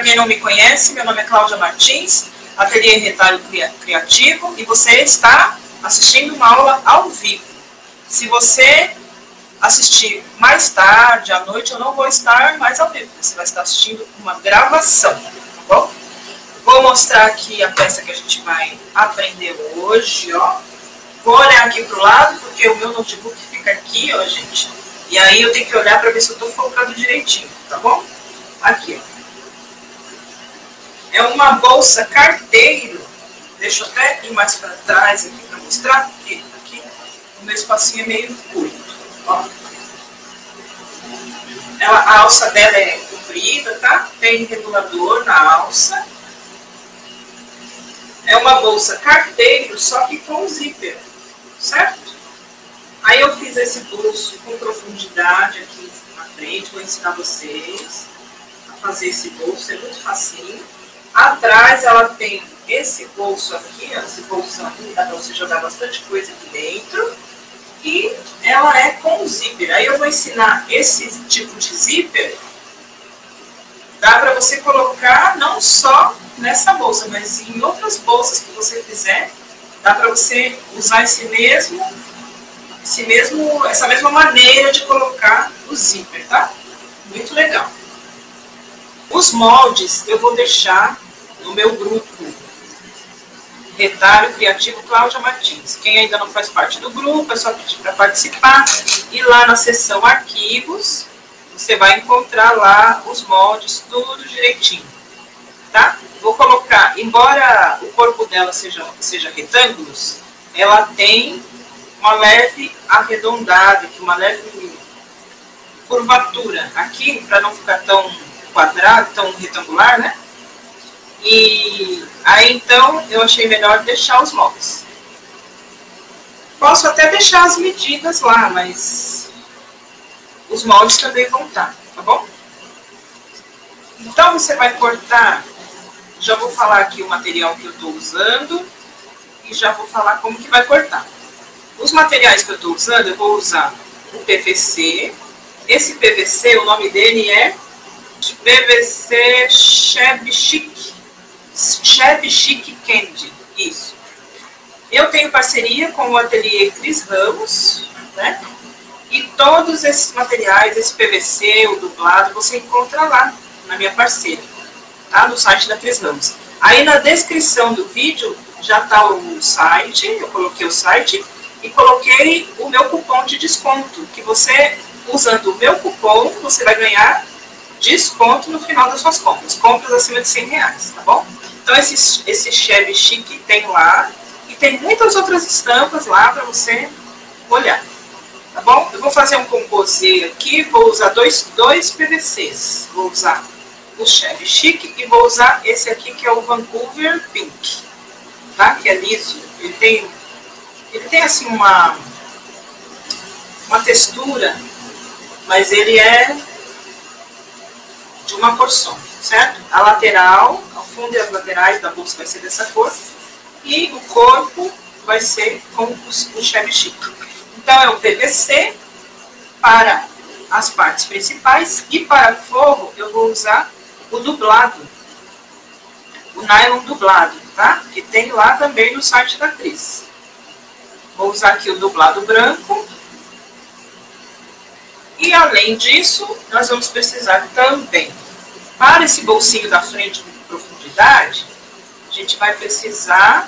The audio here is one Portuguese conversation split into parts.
quem não me conhece, meu nome é Cláudia Martins, Ateliê Retalho Criativo, e você está assistindo uma aula ao vivo. Se você assistir mais tarde, à noite, eu não vou estar mais ao vivo, você vai estar assistindo uma gravação, tá bom? Vou mostrar aqui a peça que a gente vai aprender hoje, ó. Vou olhar aqui pro lado, porque o meu notebook fica aqui, ó, gente. E aí eu tenho que olhar para ver se eu estou focando direitinho, tá bom? Aqui, ó. É uma bolsa carteiro. Deixa eu até ir mais para trás aqui para mostrar, porque aqui o meu espacinho é meio curto. Ó. A alça dela é comprida, tá? Tem regulador na alça. É uma bolsa carteiro, só que com zíper, certo? Aí eu fiz esse bolso com profundidade aqui na frente, vou ensinar vocês a fazer esse bolso, é muito facinho. Atrás ela tem esse bolso aqui, ó, esse bolsão aqui, dá para você jogar bastante coisa aqui dentro. E ela é com zíper. Aí eu vou ensinar esse tipo de zíper. Dá para você colocar não só nessa bolsa, mas em outras bolsas que você fizer. Dá para você usar essa mesma maneira de colocar o zíper, tá? Muito legal. Os moldes eu vou deixar no meu grupo Retalho Criativo Cláudia Martins. Quem ainda não faz parte do grupo, é só pedir para participar. E lá na seção arquivos, você vai encontrar lá os moldes, tudo direitinho, tá? Vou colocar, embora o corpo dela seja retângulos, ela tem uma leve arredondada, uma leve curvatura aqui, para não ficar tão quadrado, tão retangular, né? E aí então eu achei melhor deixar os moldes. Posso até deixar as medidas lá, mas os moldes também vão estar, tá bom? Então você vai cortar, já vou falar aqui o material que eu estou usando e já vou falar como que vai cortar. Os materiais que eu estou usando, eu vou usar o PVC. Esse PVC, o nome dele é PVC Shabby Chic Candy, isso. Eu tenho parceria com o ateliê Cris Ramos, né? E todos esses materiais, esse PVC, o dublado, você encontra lá na minha parceira, tá? No site da Cris Ramos. Aí na descrição do vídeo já está o site, eu coloquei o site e coloquei o meu cupom de desconto, que você, usando o meu cupom, você vai ganhar desconto no final das suas compras acima de R$100, tá bom? Então esse Shabby Chic tem lá, e tem muitas outras estampas lá para você olhar, tá bom? Eu vou fazer um composê aqui, vou usar dois PVCs, vou usar o Shabby Chic e vou usar esse aqui que é o Vancouver Pink, tá? Que é liso, ele tem assim uma textura, mas ele é de uma cor só, certo? A lateral, ao fundo e as laterais da bolsa vai ser dessa cor, e o corpo vai ser com o Shabby Chic. Então é o PVC para as partes principais, e para forro eu vou usar o dublado, o nylon dublado, tá? Que tem lá também no site da Cris. Vou usar aqui o dublado branco. E além disso, nós vamos precisar também, para esse bolsinho da frente com profundidade, a gente vai precisar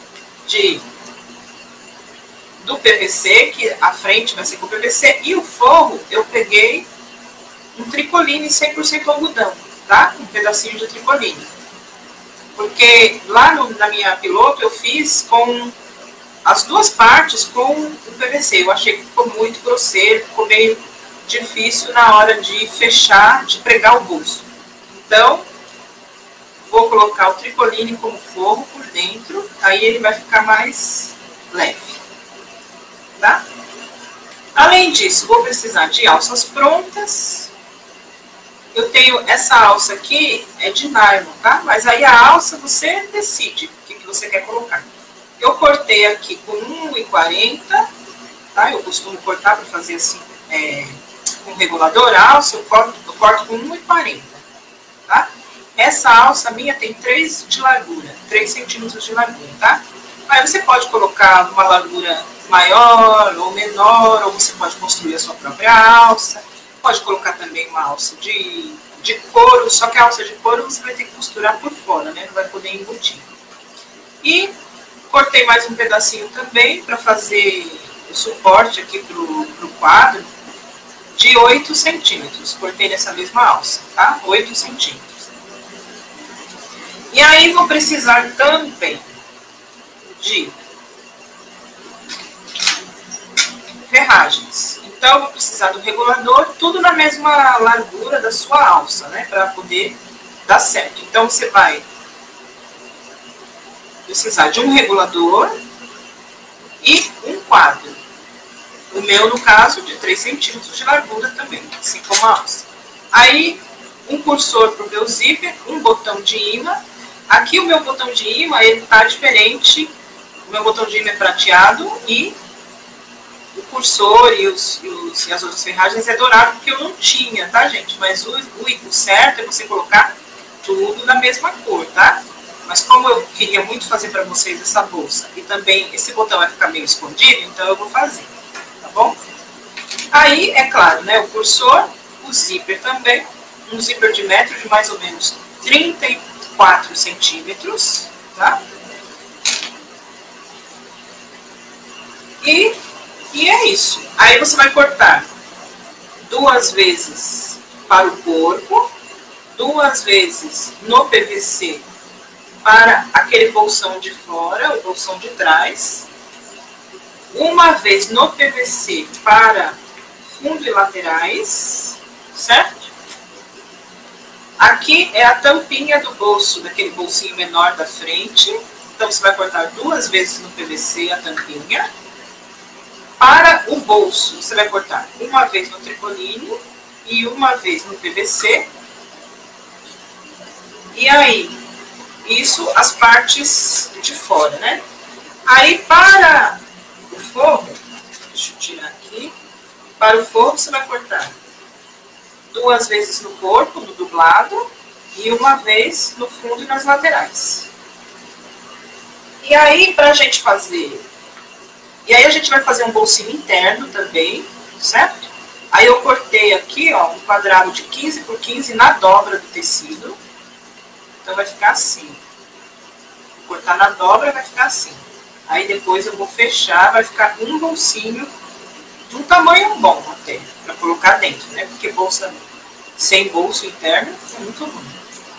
do PVC, que a frente vai ser com PVC, e o forro eu peguei um tricoline 100% algodão, tá? Um pedacinho de tricoline. Porque lá na minha piloto eu fiz com as duas partes com o PVC. Eu achei que ficou muito grosseiro, ficou meio difícil na hora de fechar, de pregar o bolso. Então, vou colocar o tricoline como forro por dentro, aí ele vai ficar mais leve, tá? Além disso, vou precisar de alças prontas. Eu tenho essa alça aqui, é de nylon, tá? Mas aí a alça você decide o que você quer colocar. Eu cortei aqui com 1,40, tá? Eu costumo cortar para fazer assim, com regulador alça, eu corto com 1,40, tá? essa alça minha tem 3 de largura, 3 centímetros de largura, tá? Aí você pode colocar uma largura maior ou menor, ou você pode construir a sua própria alça. Pode colocar também uma alça de couro, só que a alça de couro você vai ter que costurar por fora, né? Não vai poder embutir. E cortei mais um pedacinho também para fazer o suporte aqui pro quadro de 8 centímetros. Cortei nessa mesma alça, tá? 8 centímetros. E aí vou precisar também de ferragens. Então, eu vou precisar do regulador, tudo na mesma largura da sua alça, né? Para poder dar certo. Então, você vai precisar de um regulador e um quadro. O meu, no caso, de 3 centímetros de largura também, assim como a alça. Aí, um cursor para o meu zíper, um botão de imã. Aqui o meu botão de imã, ele tá diferente. O meu botão de imã é prateado e o cursor e as outras ferragens é dourado, porque eu não tinha, tá, gente? Mas o certo é você colocar tudo na mesma cor, tá? Mas como eu queria muito fazer para vocês essa bolsa, e também esse botão vai ficar meio escondido, então eu vou fazer, tá bom? Aí, é claro, né, o cursor, o zíper também, um zíper de metro de mais ou menos 34 centímetros, tá? E é isso. Aí você vai cortar 2 vezes para o corpo, 2 vezes no PVC para aquele bolsão de fora, o bolsão de trás, 1 vez no PVC para fundo e laterais, certo? Aqui é a tampinha do bolso, daquele bolsinho menor da frente. Então, você vai cortar 2 vezes no PVC a tampinha. Para o bolso, você vai cortar 1 vez no tricoline e 1 vez no PVC. E aí, isso as partes de fora, né? Aí, para o forro, deixa eu tirar aqui. Para o forro, você vai cortar 2 vezes no corpo, no dublado, e 1 vez no fundo e nas laterais. E aí, pra gente fazer... E aí a gente vai fazer um bolsinho interno também, certo? Aí eu cortei aqui, ó, um quadrado de 15 por 15 na dobra do tecido. Então vai ficar assim. Vou cortar na dobra, vai ficar assim. Aí depois eu vou fechar, vai ficar um bolsinho de um tamanho bom até, pra colocar dentro, né? Porque bolsa sem bolso interno é muito ruim.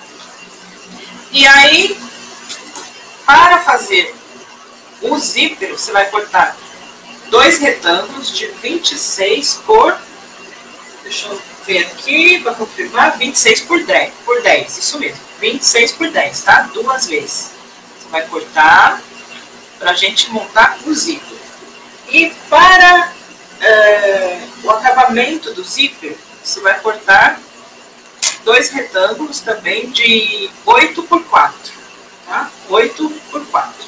E aí, para fazer o zíper, você vai cortar 2 retângulos de 26 por... Deixa eu ver aqui para confirmar. 26 por 10, isso mesmo. 26 por 10, tá? 2 vezes. Você vai cortar para a gente montar o zíper. E para o acabamento do zíper, você vai cortar 2 retângulos também de 8 por 4, tá? 8 por 4.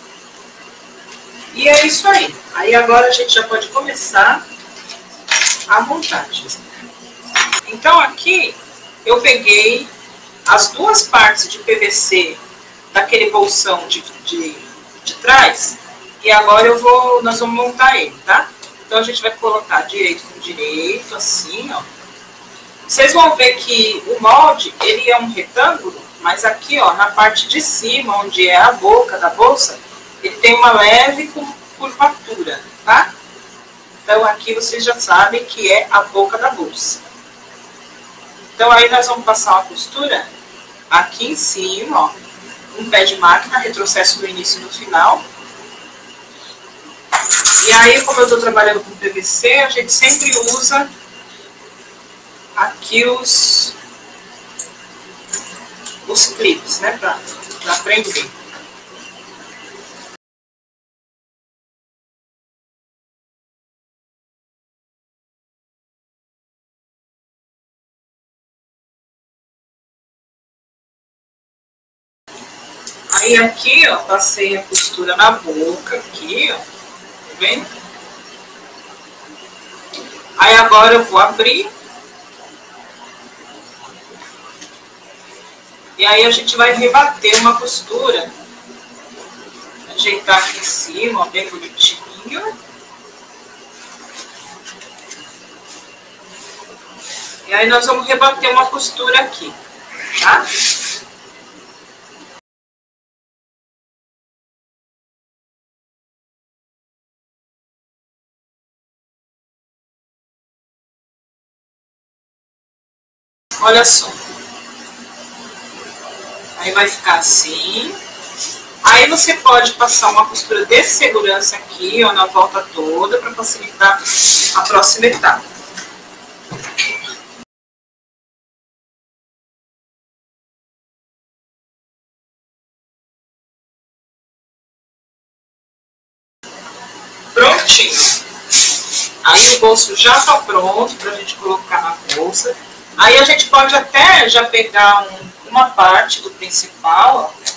E é isso aí. Aí agora a gente já pode começar a montagem. Então aqui eu peguei as 2 partes de PVC daquele bolsão de trás e agora nós vamos montar ele, tá? Então a gente vai colocar direito com direito, assim, ó. Vocês vão ver que o molde, ele é um retângulo, mas aqui, ó, na parte de cima, onde é a boca da bolsa, ele tem uma leve curvatura, tá? Então aqui vocês já sabem que é a boca da bolsa. Então aí nós vamos passar uma costura aqui em cima, ó, um pé de máquina, retrocesso no início e no final. E aí, como eu estou trabalhando com PVC, a gente sempre usa aqui os clips, né, para prender. Aí aqui, ó, passei a costura na boca, aqui, ó, tá vendo? Aí agora eu vou abrir E aí a gente vai rebater uma costura. Ajeitar aqui em cima, ó, bem bonitinho. E aí nós vamos rebater uma costura aqui, tá? Olha só. Aí vai ficar assim. Aí você pode passar uma costura de segurança aqui, ó, na volta toda, para facilitar a próxima etapa. Prontinho. Aí o bolso já está pronto para a gente colocar na bolsa. Aí a gente pode até já pegar uma parte do principal, ó,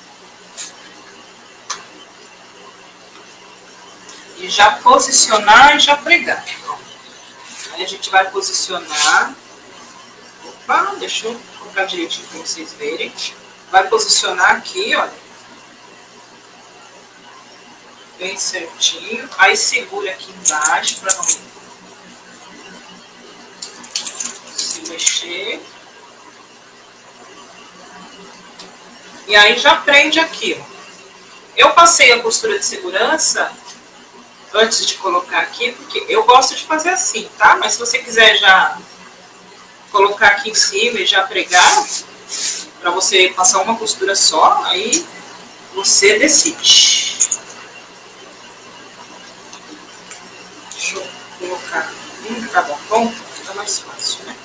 e já posicionar e já pregar. Aí a gente vai posicionar. Opa, deixa eu colocar direitinho para vocês verem. Vai posicionar aqui, olha. Bem certinho. Aí segura aqui embaixo para não se mexer. E aí já prende aqui, ó. Eu passei a costura de segurança antes de colocar aqui, porque eu gosto de fazer assim, tá? Mas se você quiser já colocar aqui em cima e já pregar, para você passar uma costura só, aí você decide. Deixa eu colocar um de cada ponta, fica mais fácil, né?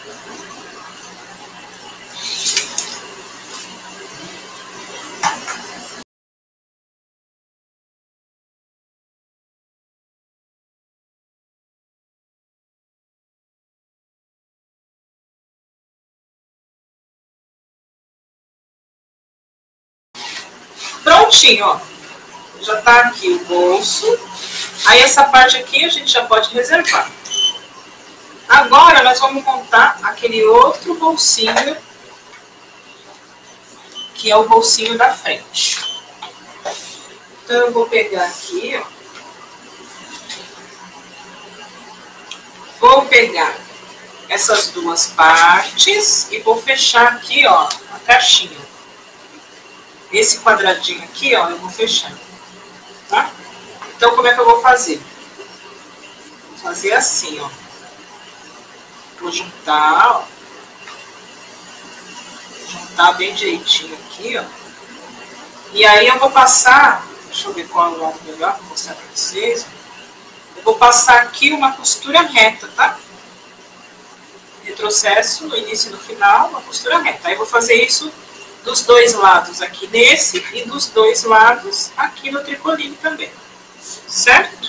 Prontinho, ó. Já tá aqui o bolso. Aí essa parte aqui a gente já pode reservar. Agora nós vamos montar aquele outro bolsinho, que é o bolsinho da frente. Então eu vou pegar aqui, ó. Vou pegar essas duas partes e vou fechar aqui, ó, a caixinha. Esse quadradinho aqui, ó, eu vou fechar, tá? Então, como é que eu vou fazer? Vou fazer assim, ó. Vou juntar, ó. Juntar bem direitinho aqui, ó. E aí eu vou passar, deixa eu ver qual é o lado melhor para mostrar para vocês. Eu vou passar aqui uma costura reta, tá? Retrocesso no início e no final, uma costura reta. Aí eu vou fazer isso dos dois lados aqui nesse e dos dois lados aqui no tricoline também, certo?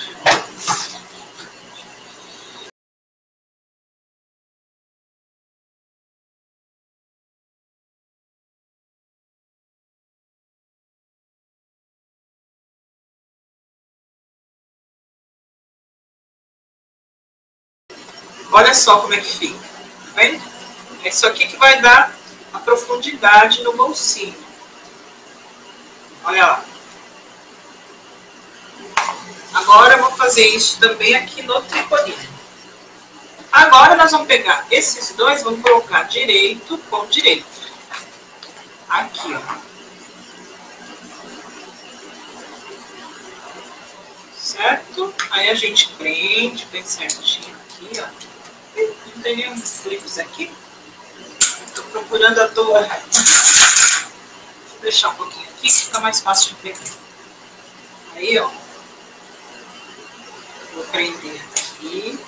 Olha só como é que fica, tá vendo? É isso aqui que vai dar a profundidade no bolsinho. Olha lá. Agora eu vou fazer isso também aqui no tricoline. Agora nós vamos pegar esses dois, vamos colocar direito com direito. Aqui, ó. Certo? Aí a gente prende bem certinho aqui, ó. Não tem nenhum clipes aqui. Estou procurando a toa. Vou deixar um pouquinho aqui, que fica mais fácil de pegar. Aí, ó. Vou prender aqui.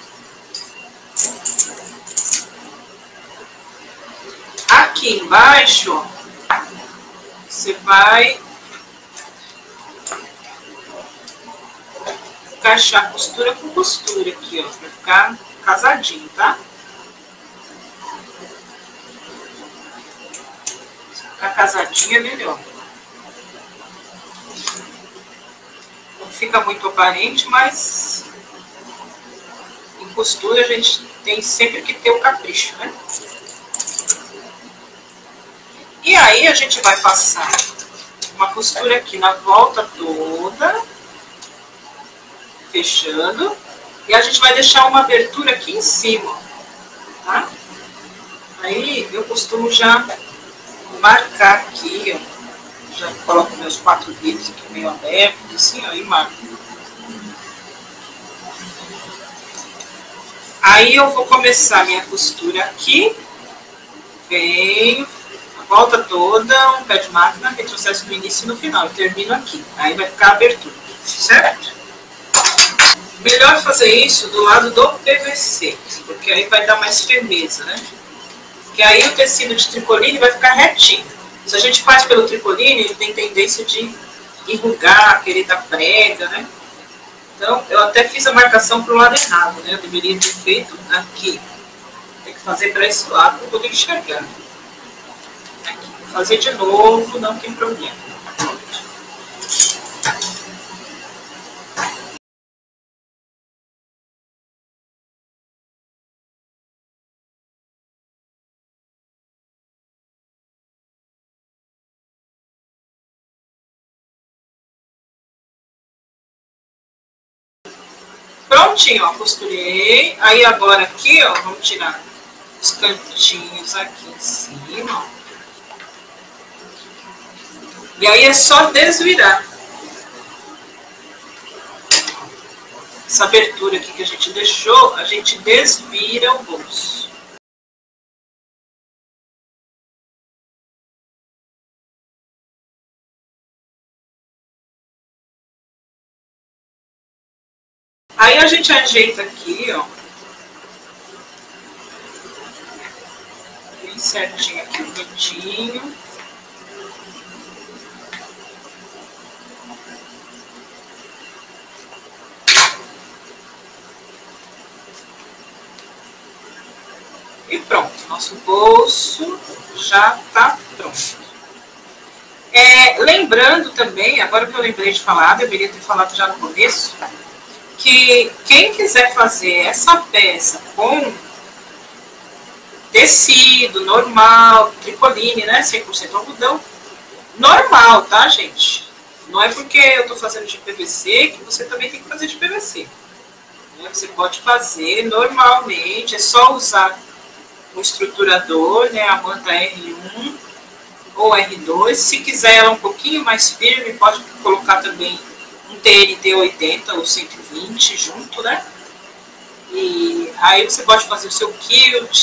Aqui embaixo, ó, você vai encaixar costura com costura aqui, ó, pra ficar casadinho, tá? Se ficar casadinho é melhor. Não fica muito aparente, mas em costura a gente tem sempre que ter o capricho, né? E aí a gente vai passar uma costura aqui na volta toda, fechando, e a gente vai deixar uma abertura aqui em cima, tá? Aí eu costumo já marcar aqui, ó, já coloco meus 4 dedos aqui meio abertos, assim, ó, e marco. Aí eu vou começar minha costura aqui, venho, a volta toda, um pé de máquina, retrocesso no início e no final, eu termino aqui, aí vai ficar a abertura, certo? Melhor fazer isso do lado do PVC, porque aí vai dar mais firmeza, né? Porque aí o tecido de tricoline vai ficar retinho. Se a gente faz pelo tricoline, ele tem tendência de enrugar, querer dar prega, né? Então, eu até fiz a marcação para o lado errado, né? Eu deveria ter feito aqui. Tem que fazer para esse lado para poder enxergar. Aqui. Vou fazer de novo, não tem problema. Prontinho, ó, costurei. Aí agora aqui, ó, vamos tirar os cantinhos aqui em cima, ó. E aí é só desvirar. Essa abertura aqui que a gente deixou, a gente desvira o bolso. Aí a gente ajeita aqui, ó. Bem certinho aqui o cantinho. E pronto, nosso bolso já tá pronto. Lembrando também, agora que eu lembrei de falar, deveria ter falado já no começo, que quem quiser fazer essa peça com tecido normal, tricoline, né, 100% algodão, normal, tá, gente? Não é porque eu tô fazendo de PVC que você também tem que fazer de PVC. Né? Você pode fazer normalmente, é só usar o estruturador, né, a manta R1 ou R2. Se quiser ela um pouquinho mais firme, pode colocar também um TNT 80 ou 120 junto, né? E aí você pode fazer o seu quilt.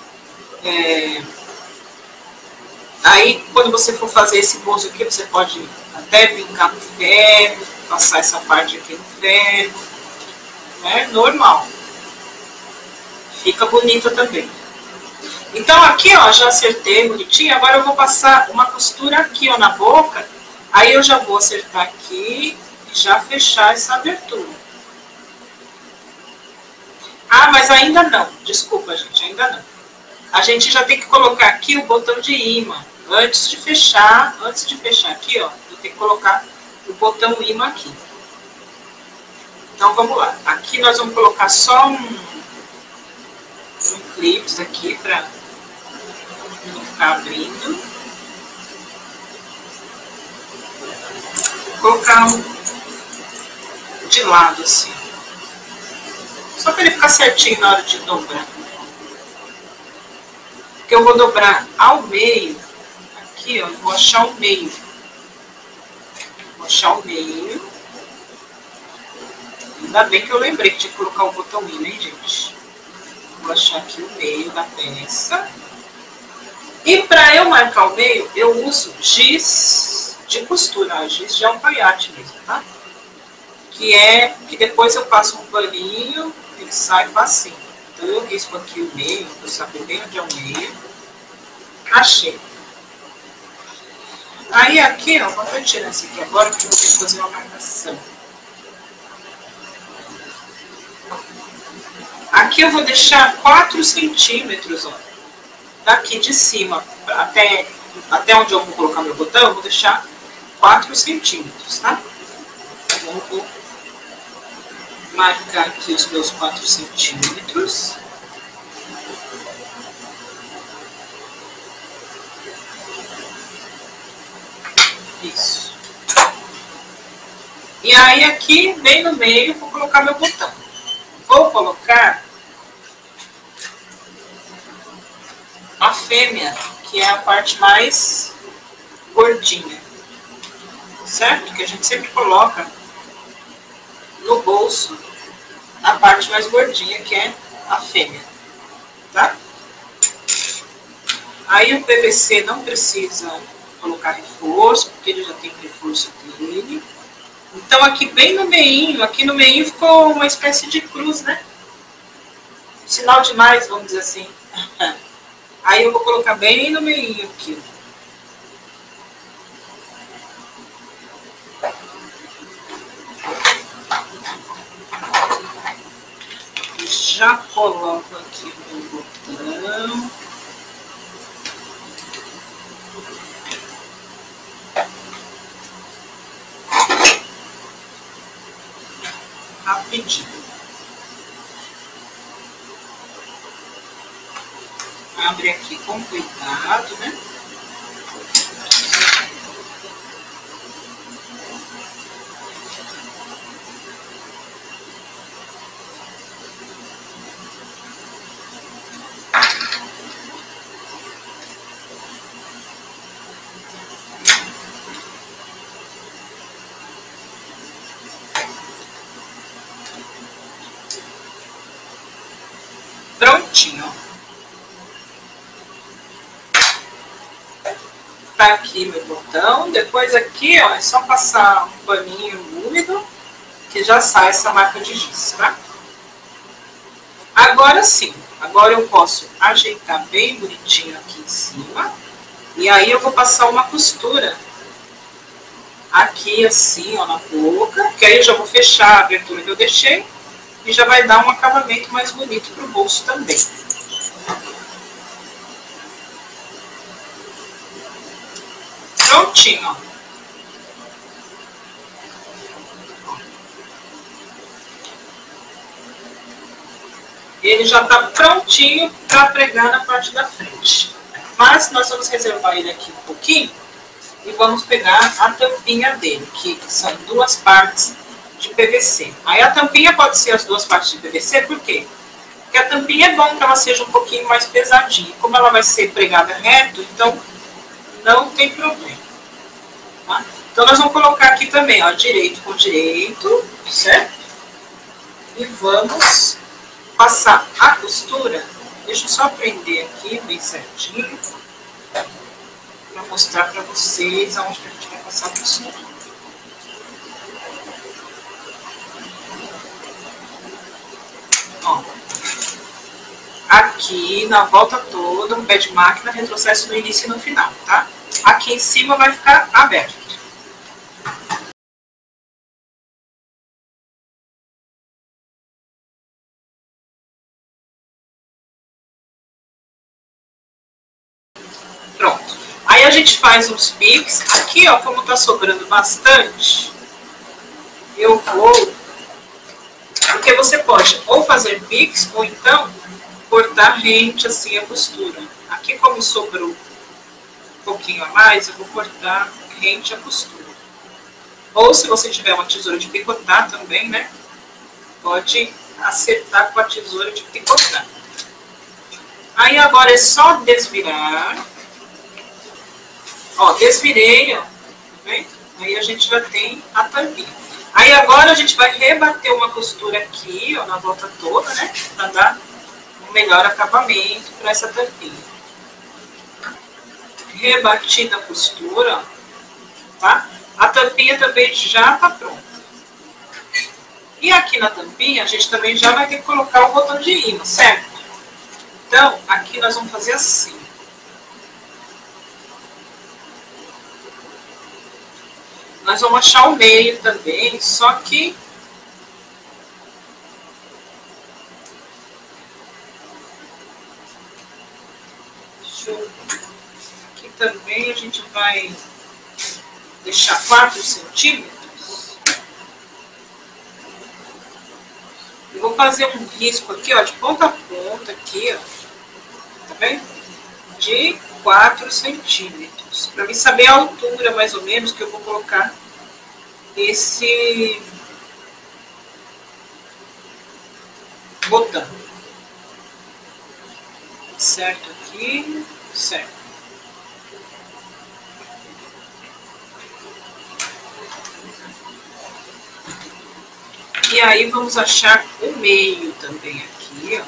Aí quando você for fazer esse bolso aqui, você pode até brincar no ferro, passar essa parte aqui no ferro, né? Normal. Fica bonita também. Então aqui, ó, já acertei bonitinho. Agora eu vou passar uma costura aqui, ó, na boca. Aí eu já vou acertar aqui e já fechar essa abertura. Ah, mas ainda não. Desculpa, gente, ainda não. A gente já tem que colocar aqui o botão de imã. Antes de fechar aqui, ó, eu tenho que colocar o botão imã aqui. Então vamos lá. Aqui nós vamos colocar só um clips aqui para não ficar abrindo. Vou colocar de lado assim. Só para ele ficar certinho na hora de dobrar. Porque eu vou dobrar ao meio. Aqui, ó, eu vou achar o meio. Vou achar o meio. Ainda bem que eu lembrei que tinha que colocar o botão imã, hein, gente? Vou achar aqui o meio da peça. E para eu marcar o meio, eu uso giz de costura, giz de alfaiate mesmo, tá? Que depois eu passo um paninho, ele sai facinho. Então eu risco aqui o meio, para saber bem onde é o meio. Achei. Aí aqui, ó, vou tirar esse aqui agora, porque eu vou ter que fazer uma marcação. Aqui eu vou deixar 4 centímetros, ó, daqui de cima até onde eu vou colocar meu botão, eu vou deixar 4 centímetros, tá? Então eu vou marcar aqui os meus 4 centímetros. Isso. E aí aqui, bem no meio, vou colocar meu botão. Vou colocar a fêmea, que é a parte mais gordinha, certo? Que a gente sempre coloca no bolso a parte mais gordinha, que é a fêmea, tá? Aí o PVC não precisa colocar reforço, porque ele já tem reforço dele. Então aqui bem no meinho, aqui no meinho ficou uma espécie de cruz, né? Sinal de mais, vamos dizer assim. Aí eu vou colocar bem no meinho aqui. Já coloco aqui o botão. Rapidinho. Abre aqui com cuidado, né? Prontinho. Tá aqui meu botão. Depois aqui, ó, é só passar um paninho úmido que já sai essa marca de giz, tá? Agora sim, agora eu posso ajeitar bem bonitinho aqui em cima. E aí eu vou passar uma costura aqui assim, ó, na boca, que aí eu já vou fechar a abertura que eu deixei e já vai dar um acabamento mais bonito pro bolso também. Prontinho, ó. Ele já está prontinho para pregar na parte da frente. Mas nós vamos reservar ele aqui um pouquinho e vamos pegar a tampinha dele, que são duas partes de PVC. Aí a tampinha pode ser as duas partes de PVC, por quê? Porque a tampinha é bom que ela seja um pouquinho mais pesadinha. Como ela vai ser pregada reto, então não tem problema. Tá? Então nós vamos colocar aqui também, ó, direito com direito, certo? E vamos passar a costura. Deixa eu só prender aqui bem certinho para mostrar para vocês aonde que a gente vai passar a costura. Ó, aqui na volta toda, um pé de máquina, retrocesso no início e no final, tá? Aqui em cima vai ficar aberto. Pronto. Aí a gente faz uns piques. Aqui, ó, como tá sobrando bastante, eu vou... Porque você pode ou fazer piques, ou então cortar rente assim a costura. Aqui, como sobrou um pouquinho a mais, eu vou cortar rente a costura. Ou se você tiver uma tesoura de picotar também, né? Pode acertar com a tesoura de picotar. Aí agora é só desvirar. Ó, desvirei, ó. Tá vendo? Aí a gente já tem a tampinha. Aí agora a gente vai rebater uma costura aqui, ó, na volta toda, né? Pra dar um melhor acabamento para essa tampinha. Rebatida a costura, ó, tá? A tampinha também já tá pronta. E aqui na tampinha a gente também já vai ter que colocar o botão de imã, certo? Então, aqui nós vamos fazer assim. Nós vamos achar o meio também, só que... Aqui também a gente vai deixar 4 centímetros. Eu vou fazer um risco aqui, ó, de ponta a ponta aqui, ó. Tá vendo? De 4 centímetros. centímetros, para mim saber a altura mais ou menos que eu vou colocar esse botão. Certo aqui, certo. E aí vamos achar o meio também aqui, ó.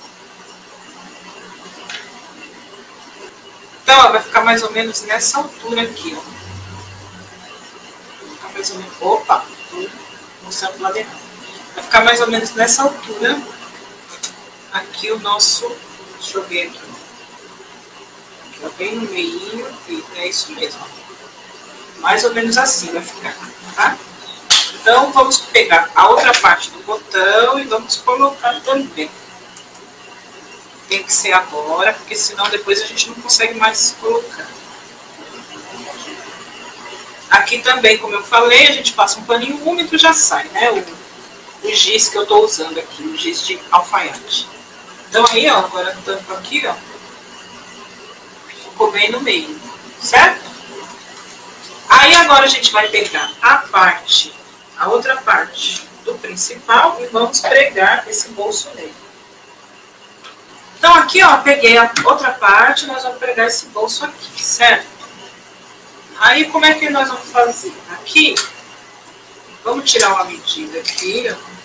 Então, ó, vai ficar mais ou menos nessa altura aqui, ó. Vai ficar mais ou menos... Opa! Tô mostrando lá dentro. Vai ficar mais ou menos nessa altura aqui o nosso... Deixa eu ver aqui. Aqui, ó, bem no meio. E é isso mesmo, ó. Mais ou menos assim vai ficar, tá? Então, vamos pegar a outra parte do botão e vamos colocar também. Tem que ser agora, porque senão depois a gente não consegue mais colocar. Aqui também, como eu falei, a gente passa um paninho úmido e já sai, né? O giz que eu tô usando aqui, o giz de alfaiate. Então aí, ó, agora tampo aqui, ó. Ficou bem no meio, certo? Aí agora a gente vai pegar a outra parte do principal e vamos pregar esse bolso nele. Então aqui, ó, peguei a outra parte, nós vamos pregar esse bolso aqui, certo? Aí como é que nós vamos fazer? Aqui, vamos tirar uma medida aqui, ó.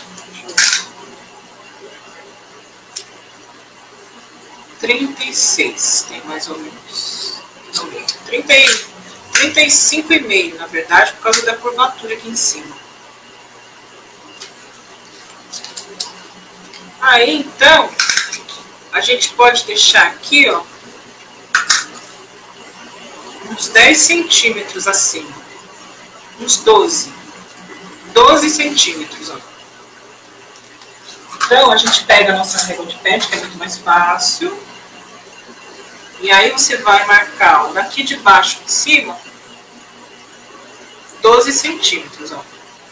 36, tem mais ou menos. 35,5, na verdade, por causa da curvatura aqui em cima. Aí, então, a gente pode deixar aqui, ó, uns 10 centímetros acima. Uns 12 centímetros, ó. Então, a gente pega a nossa régua de pet, que é muito mais fácil. E aí você vai marcar, ó, daqui de baixo de cima, 12 centímetros, ó.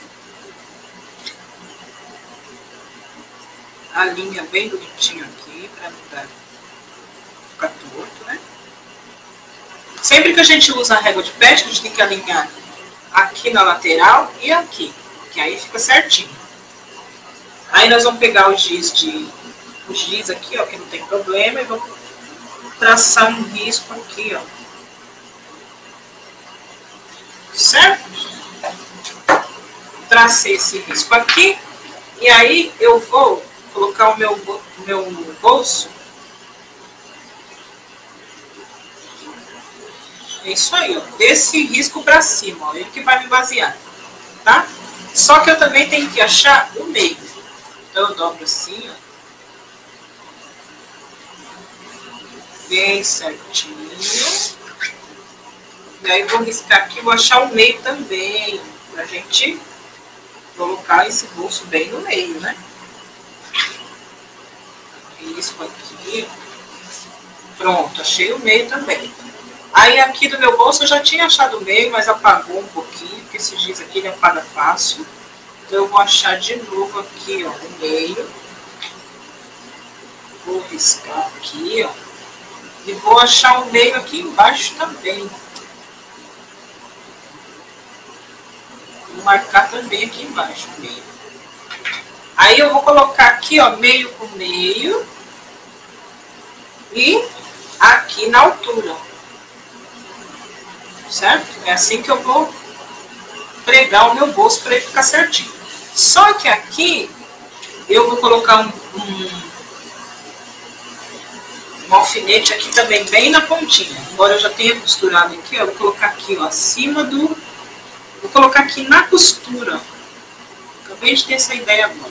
A linha bem bonitinha aqui, para não ficar torto, né? Sempre que a gente usa a régua de pet, a gente tem que alinhar aqui na lateral e aqui, que aí fica certinho. Aí nós vamos pegar o giz aqui, ó, que não tem problema, e vamos traçar um risco aqui, ó. Certo? Tracei esse risco aqui, e aí eu vou colocar o meu bolso. É isso aí, ó, desse risco pra cima, ó, ele que vai me basear, tá? Só que eu também tenho que achar o meio. Então eu dobro assim, ó. Bem certinho. E aí vou riscar aqui, vou achar o meio também, pra gente colocar esse bolso bem no meio, né? Risco aqui. Pronto, achei o meio também. Aí aqui do meu bolso eu já tinha achado o meio, mas apagou um pouquinho, porque esse giz aqui ele apaga fácil. Então eu vou achar de novo aqui, ó, o meio. Vou riscar aqui, ó. E vou achar o meio aqui embaixo também. Vou marcar também aqui embaixo o meio. Aí eu vou colocar aqui, ó, meio com meio. E aqui na altura. Certo? É assim que eu vou pregar o meu bolso para ele ficar certinho. Só que aqui eu vou colocar um alfinete aqui também bem na pontinha. Embora eu já tenha costurado aqui, ó, eu vou colocar aqui, ó, acima do... Vou colocar aqui na costura. Acabei de ter essa ideia agora.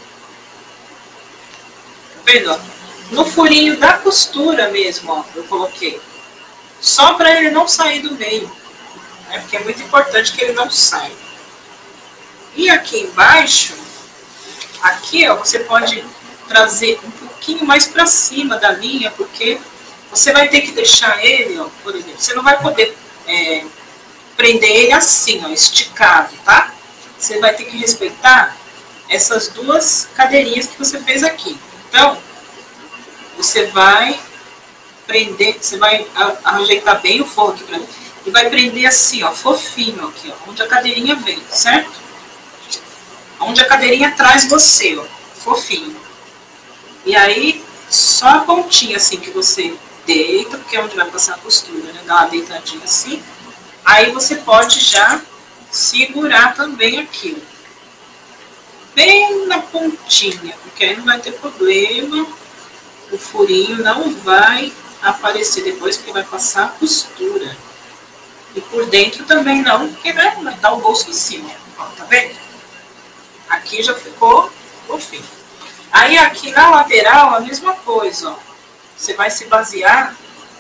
Tá vendo, ó? No furinho da costura mesmo, ó, eu coloquei. Só para ele não sair do meio, né? Porque é muito importante que ele não saia. E aqui embaixo, aqui, ó, você pode trazer um pouquinho mais para cima da linha, porque você vai ter que deixar ele, ó, por exemplo, você não vai poder prender ele assim, ó, esticado, tá? Você vai ter que respeitar essas duas cadeirinhas que você fez aqui. Então, você vai prender, você vai ajeitar bem o forro aqui pra mim. E vai prender assim, ó, fofinho aqui, ó, onde a cadeirinha vem, certo? Onde a cadeirinha traz você, ó, fofinho. E aí, só a pontinha assim que você deita, porque é onde vai passar a costura, né? Dá uma deitadinha assim. Aí você pode já segurar também aqui, ó. Bem na pontinha, porque aí não vai ter problema. O furinho não vai aparecer depois, porque vai passar a costura. E por dentro também não, porque né, vai dar o bolso em cima. Ó, tá vendo? Aqui já ficou fofinho. Aí aqui na lateral a mesma coisa, ó. Você vai se basear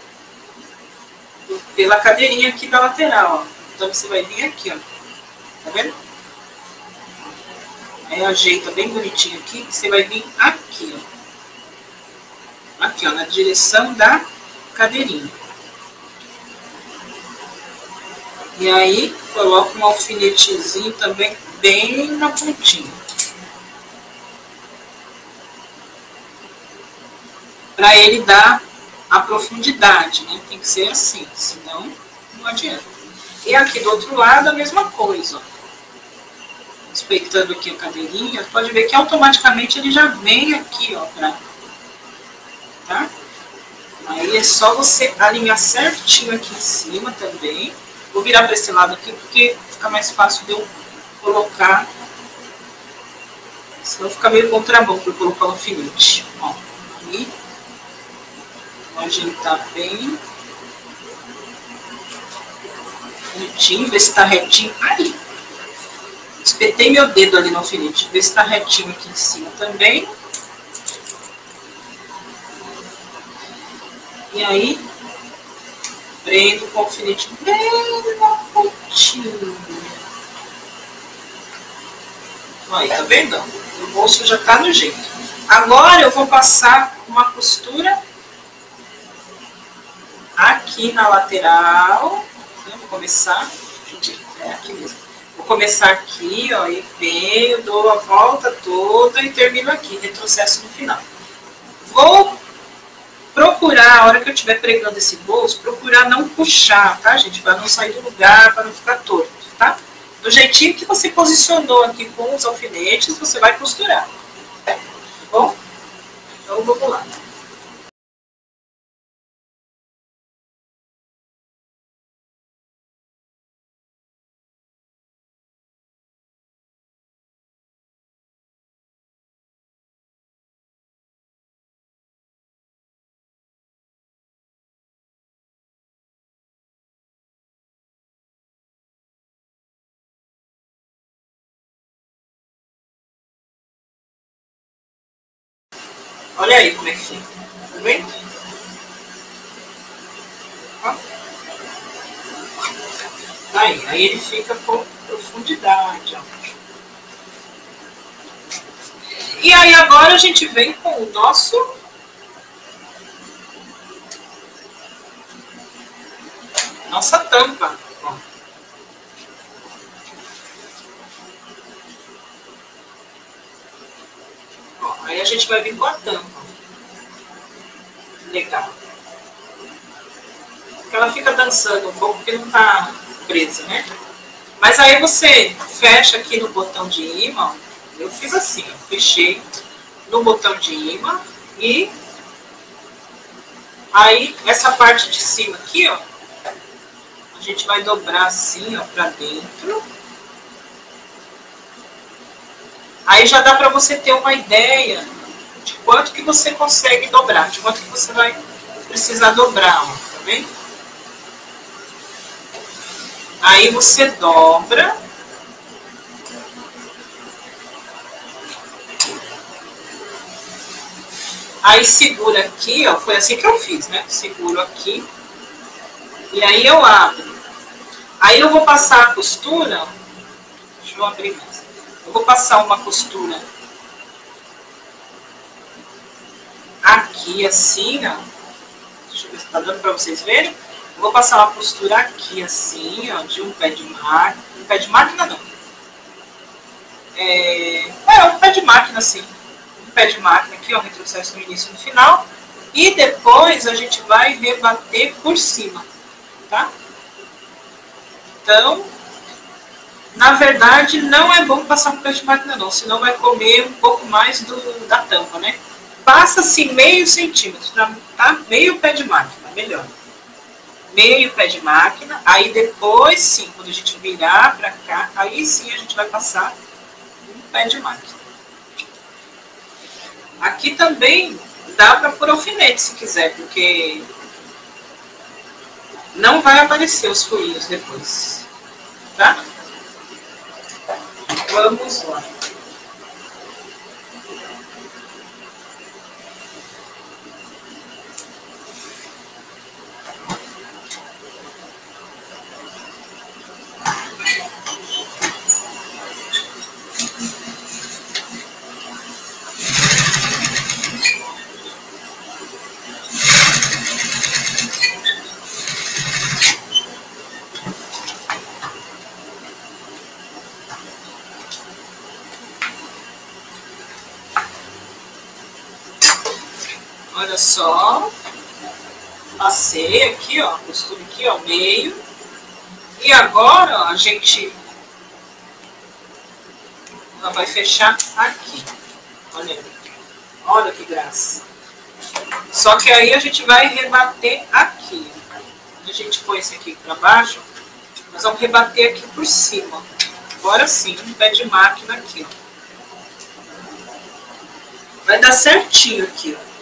pela cadeirinha aqui da lateral, ó. Então você vai vir aqui, ó. Tá vendo? Aí ajeita bem bonitinho aqui, você vai vir aqui, ó. Aqui, ó, na direção da cadeirinha. E aí, coloca um alfinetezinho também bem na pontinha. Para ele dar a profundidade, né? Tem que ser assim, senão não adianta. E aqui do outro lado a mesma coisa, ó. Respeitando aqui a cadeirinha, pode ver que automaticamente ele já vem aqui, ó, tá? Aí é só você alinhar certinho aqui em cima também. Vou virar para esse lado aqui, porque fica mais fácil de eu colocar. Senão fica meio contramão para eu colocar o alfinete. Ó, aqui. Vou ajeitar bem. Bonitinho, ver se tá retinho. Aí. Espetei meu dedo ali no alfinete. Ver se tá retinho aqui em cima também. E aí, prendo com o alfinete bem na pontinha. Aí, tá vendo? O bolso já tá no jeito. Agora eu vou passar uma costura aqui na lateral. Eu vou começar, aqui mesmo. Vou começar aqui, ó, e venho, dou a volta toda e termino aqui, retrocesso no final. Vou procurar, a hora que eu estiver pregando esse bolso, procurar não puxar, tá, gente? Para não sair do lugar, para não ficar torto, tá? Do jeitinho que você posicionou aqui com os alfinetes, você vai costurar. Tá bom? Então, vamos lá. Olha aí como é que fica. Tá vendo? Ó. Aí ele fica com profundidade, ó. E aí agora a gente vem com o nossa tampa. Ó. Ó, aí a gente vai vir com a tampa. Legal. Porque ela fica dançando um pouco porque não tá presa, né? Mas aí você fecha aqui no botão de imã. Eu fiz assim, ó, fechei no botão de imã e aí essa parte de cima aqui, ó, a gente vai dobrar assim, ó, pra dentro. Aí já dá pra você ter uma ideia de quanto que você consegue dobrar, de quanto que você vai precisar dobrar, ó, tá vendo? Aí você dobra. Aí segura aqui, ó, foi assim que eu fiz, né? Seguro aqui. E aí eu abro. Aí eu vou passar a costura. Deixa eu abrir mais. Eu vou passar uma costura aqui assim, ó. Deixa eu ver se tá dando pra vocês verem. Eu vou passar uma costura aqui assim, ó, de um pé de máquina. Um pé de máquina não. Um pé de máquina assim. Um pé de máquina aqui, ó, retrocesso no início e no final. E depois a gente vai rebater por cima, tá? Então, na verdade, não é bom passar um pé de máquina não, senão vai comer um pouco mais da tampa, né? Passa-se meio centímetro, tá? Meio pé de máquina, melhor. Meio pé de máquina, aí depois sim, quando a gente virar pra cá, aí sim a gente vai passar um pé de máquina. Aqui também dá pra pôr alfinete se quiser, porque não vai aparecer os furinhos depois, tá? Vamos lá. Olha só, passei aqui, ó, costura aqui, ó, meio. E agora, ó, a gente vai fechar aqui. Olha aí. Olha que graça. Só que aí a gente vai rebater aqui. Quando a gente põe esse aqui para baixo, nós vamos rebater aqui por cima. Agora sim, um pé de máquina aqui, ó. Vai dar certinho aqui, ó.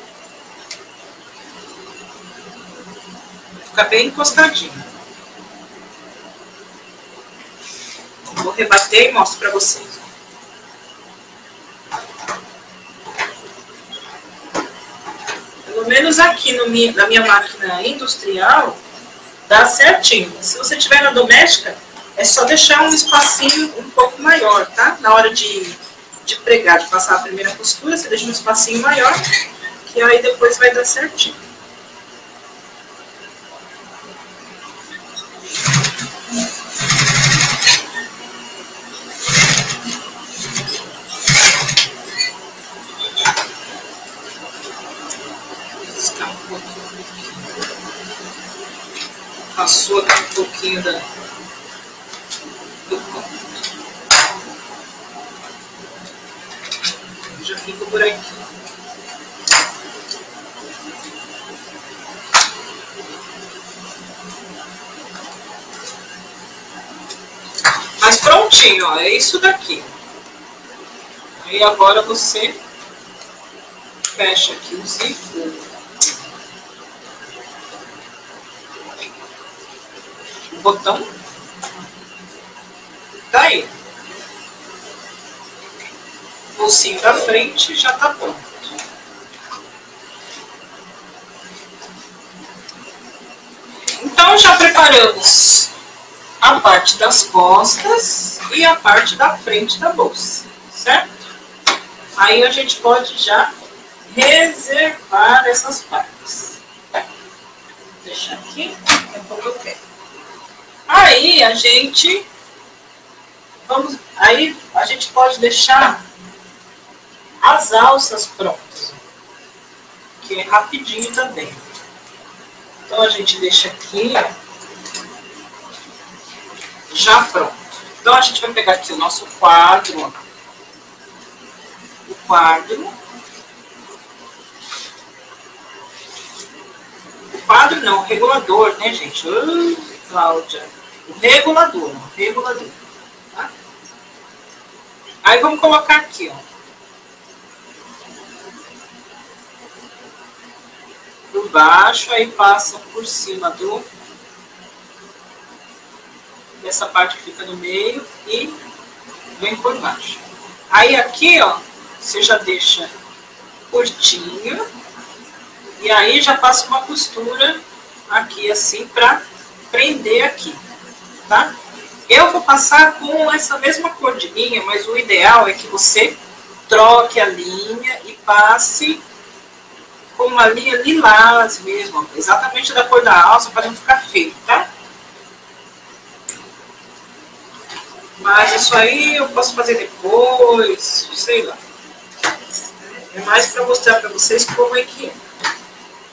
Fica bem encostadinho. Vou rebater e mostro para vocês. Pelo menos aqui na minha máquina industrial, dá certinho. Se você tiver na doméstica, é só deixar um espacinho um pouco maior, tá? Na hora de pregar, de passar a primeira costura, você deixa um espacinho maior, que aí depois vai dar certinho. Passou aqui um pouquinho do ponto. Já fica por aqui. Mas prontinho, ó, é isso daqui. Aí agora você fecha aqui o zíper. Botão, tá aí. O bolsinho da frente já tá pronto. Então já preparamos a parte das costas e a parte da frente da bolsa, certo? Aí a gente pode já reservar essas partes. Vou deixar aqui, daqui a pouco eu quero. Aí a gente pode deixar as alças prontas, que é rapidinho também. Então a gente deixa aqui já pronto. Então a gente vai pegar aqui o nosso quadro, ó. O quadro não, o regulador, né, gente? Cláudia. O regulador. Tá? Aí vamos colocar aqui, ó. Por baixo, aí passa por cima dessa parte que fica no meio e vem por baixo. Aí aqui, ó, você já deixa curtinho e aí já passa uma costura aqui assim pra prender aqui, tá? Eu vou passar com essa mesma cor de linha, mas o ideal é que você troque a linha e passe com uma linha lilás mesmo, exatamente da cor da alça, para não ficar feio, tá? Mas isso aí eu posso fazer depois, sei lá. É mais para mostrar para vocês como é que é.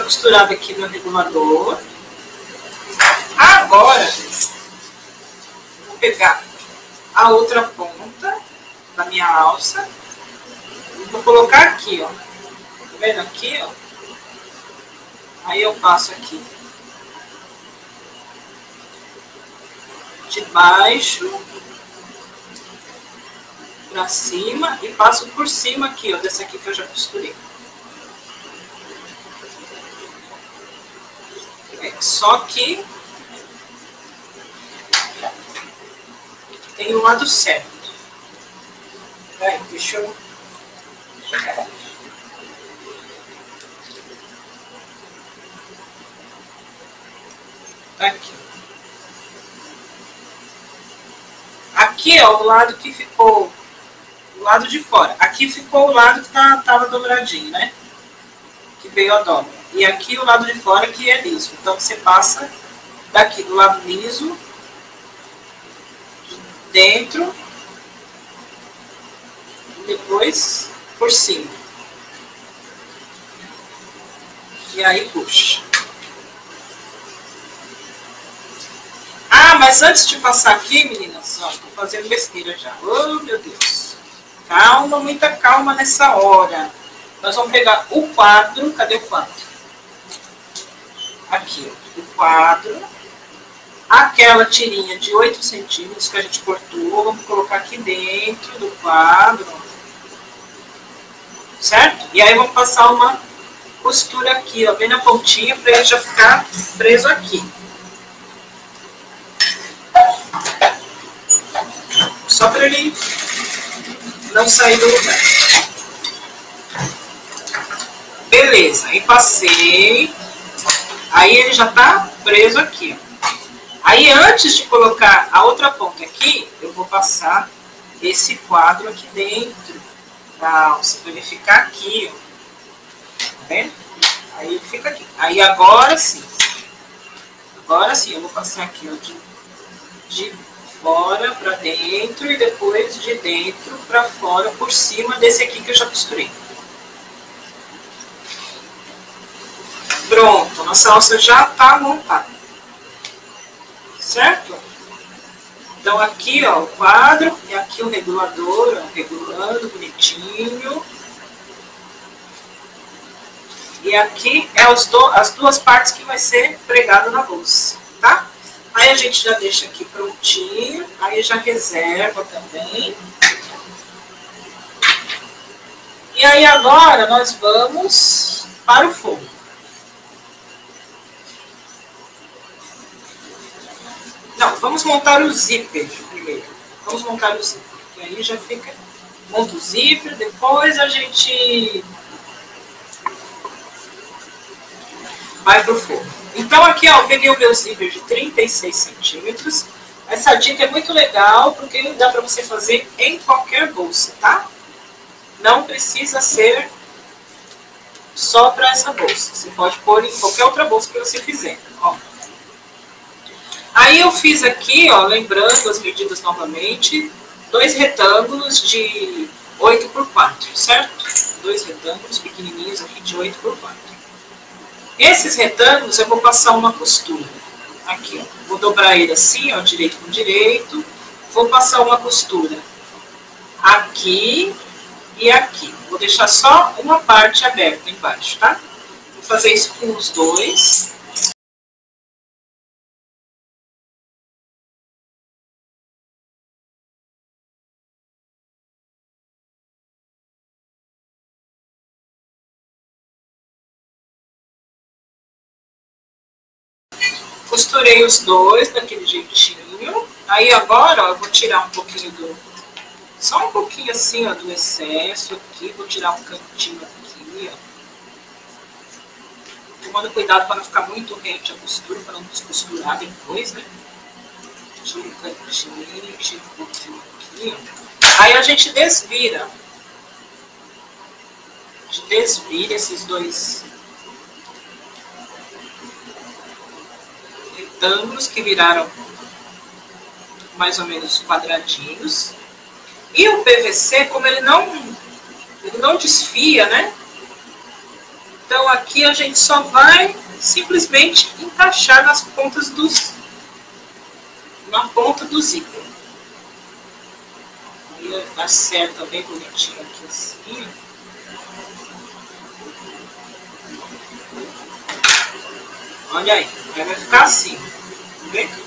costurada aqui no regulador. Agora, vou pegar a outra ponta da minha alça. Vou colocar aqui, ó. Tá vendo aqui, ó? Aí eu passo aqui de baixo pra cima e passo por cima aqui, ó, dessa aqui que eu já costurei. Só que tem o lado certo. Aí, deixa eu... Tá aqui. Aqui, ó, o lado que ficou... O lado de fora. Aqui ficou o lado que tava dobradinho, né? Que veio a dobra. E aqui o lado de fora que é liso. Então, você passa daqui do lado liso, dentro, e depois por cima. E aí puxa. Ah, mas antes de passar aqui, meninas, ó, tô fazendo besteira já. Oh, meu Deus. Calma, muita calma nessa hora. Nós vamos pegar o quadro. Cadê o quadro? Aqui, ó, o quadro. Aquela tirinha de 8 centímetros que a gente cortou, vamos colocar aqui dentro do quadro. Certo? E aí vamos passar uma costura aqui, ó, bem na pontinha, para ele já ficar preso aqui. Só para ele não sair do lugar. Beleza, aí passei. Aí ele já tá preso aqui, ó. Aí antes de colocar a outra ponta aqui, eu vou passar esse quadro aqui dentro da alça, para ele ficar aqui, ó. Tá vendo? Aí ele fica aqui. Aí agora sim eu vou passar aqui, ó, de fora para dentro e depois de dentro para fora por cima desse aqui que eu já costurei. Pronto, nossa alça já tá montada. Certo? Então aqui, ó, o quadro e aqui o regulador, ó, regulando bonitinho. E aqui é as duas partes que vai ser pregado na bolsa, tá? Aí a gente já deixa aqui prontinho, aí já reserva também. E aí agora nós vamos para o forno. Não, vamos montar o zíper primeiro. Vamos montar o zíper, que aí já fica... Monta o zíper, depois a gente vai pro forno. Então aqui, ó, eu peguei o meu zíper de 36 centímetros. Essa dica é muito legal, porque dá pra você fazer em qualquer bolsa, tá? Não precisa ser só para essa bolsa. Você pode pôr em qualquer outra bolsa que você fizer, ó. Aí eu fiz aqui, ó, lembrando as medidas novamente, 2 retângulos de 8 por 4, certo? 2 retângulos pequenininhos aqui de 8 por 4. Esses retângulos eu vou passar uma costura. Aqui, ó. Vou dobrar ele assim, ó, direito com direito. Vou passar uma costura aqui e aqui. Vou deixar só uma parte aberta embaixo, tá? Vou fazer isso com os dois. Costurei os dois daquele jeitinho. Aí agora, ó, eu vou tirar um pouquinho do... Só um pouquinho assim, ó, do excesso aqui. Vou tirar um cantinho aqui, ó. Tomando cuidado para não ficar muito rente a costura, para não descosturar depois, né? Tira um cantinho, tira um pouquinho aqui, ó. Aí a gente desvira. A gente desvira esses dois retângulos que viraram mais ou menos quadradinhos. E o PVC, como ele não desfia, né? Então aqui a gente só vai simplesmente encaixar nas pontas na ponta do zíper. E acerta bem bonitinho aqui assim. Olha aí, vai ficar assim, tá vendo?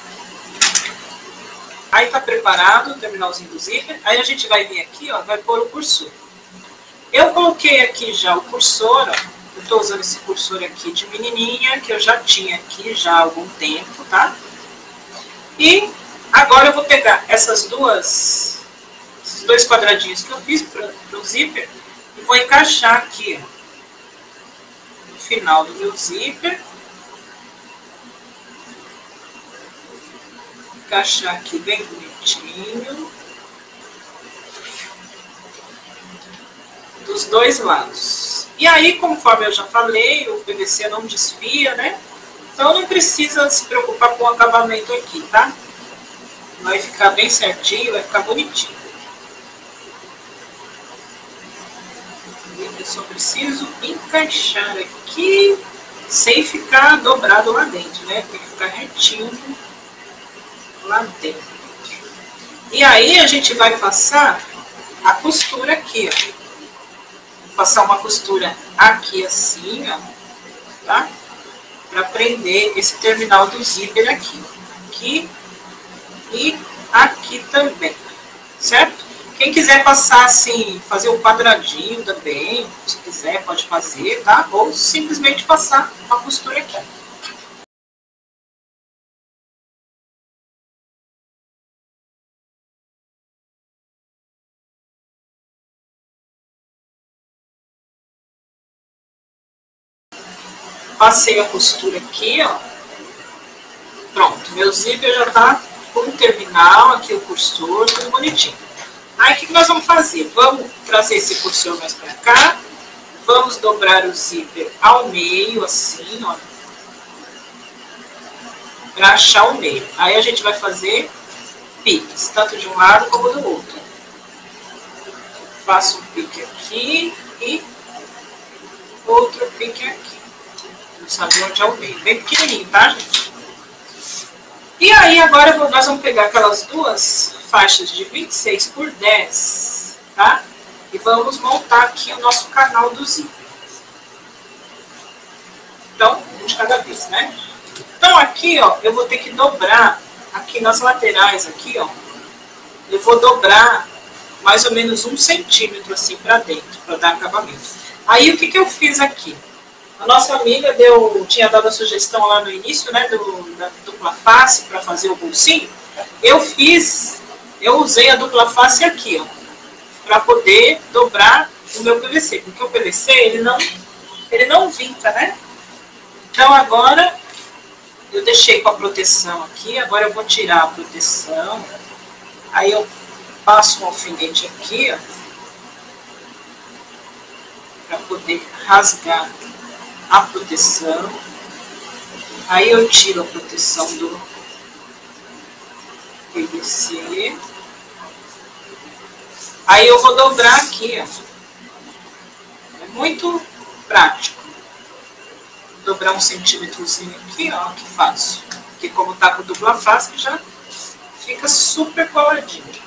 Aí tá preparado o terminalzinho do zíper. Aí a gente vai vir aqui, ó, vai pôr o cursor. Eu coloquei aqui já o cursor, ó. Eu tô usando esse cursor aqui de menininha, que eu já tinha aqui já há algum tempo, tá? E agora eu vou pegar esses dois quadradinhos que eu fiz para o zíper e vou encaixar aqui, ó, no final do meu zíper. Encaixar aqui bem bonitinho. Dos dois lados. E aí, conforme eu já falei, o PVC não desfia, né? Então não precisa se preocupar com o acabamento aqui, tá? Vai ficar bem certinho, vai ficar bonitinho. Eu só preciso encaixar aqui sem ficar dobrado lá dentro, né? Tem que ficar retinho lá dentro. E aí a gente vai passar a costura aqui, ó. Passar uma costura aqui assim, ó, tá? Para prender esse terminal do zíper aqui. Aqui e aqui também, certo? Quem quiser passar assim, fazer um quadradinho também, se quiser pode fazer, tá? Ou simplesmente passar uma costura aqui. Passei a costura aqui, ó. Pronto, meu zíper já tá com o terminal, aqui o cursor, tudo bonitinho. Aí o que nós vamos fazer? Vamos trazer esse cursor mais pra cá. Vamos dobrar o zíper ao meio, assim, ó. Pra achar o meio. Aí a gente vai fazer piques, tanto de um lado como do outro. Faço um pique aqui e outro pique aqui. Não sabe onde é o meio. Bem pequenininho, tá, gente? E aí, agora nós vamos pegar aquelas duas faixas de 26 por 10, tá? E vamos montar aqui o nosso canal do zíper. Então, um de cada vez, né? Então, aqui, ó, eu vou ter que dobrar aqui nas laterais, aqui, ó. Eu vou dobrar mais ou menos 1 centímetro, assim, pra dentro, pra dar acabamento. Aí, o que que eu fiz aqui? A nossa amiga tinha dado a sugestão lá no início, né, da dupla face para fazer o bolsinho. Eu usei a dupla face aqui, ó, para poder dobrar o meu PVC, porque o PVC ele não vinca, né? Então agora eu deixei com a proteção aqui, agora eu vou tirar a proteção. Aí eu passo um alfinete aqui, ó, para poder rasgar a proteção. Aí eu tiro a proteção do PVC. Aí eu vou dobrar aqui, ó. É muito prático. Dobrar 1 centímetrozinho aqui, ó, que faço. Porque como tá com dupla face, já fica super coladinho.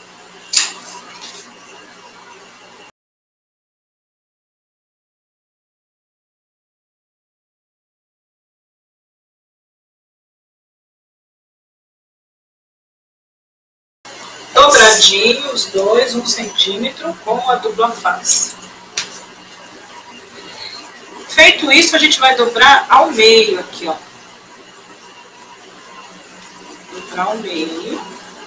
Dobradinho os dois, 1 centímetro, com a dupla face. Feito isso, a gente vai dobrar ao meio aqui, ó. Dobrar ao meio.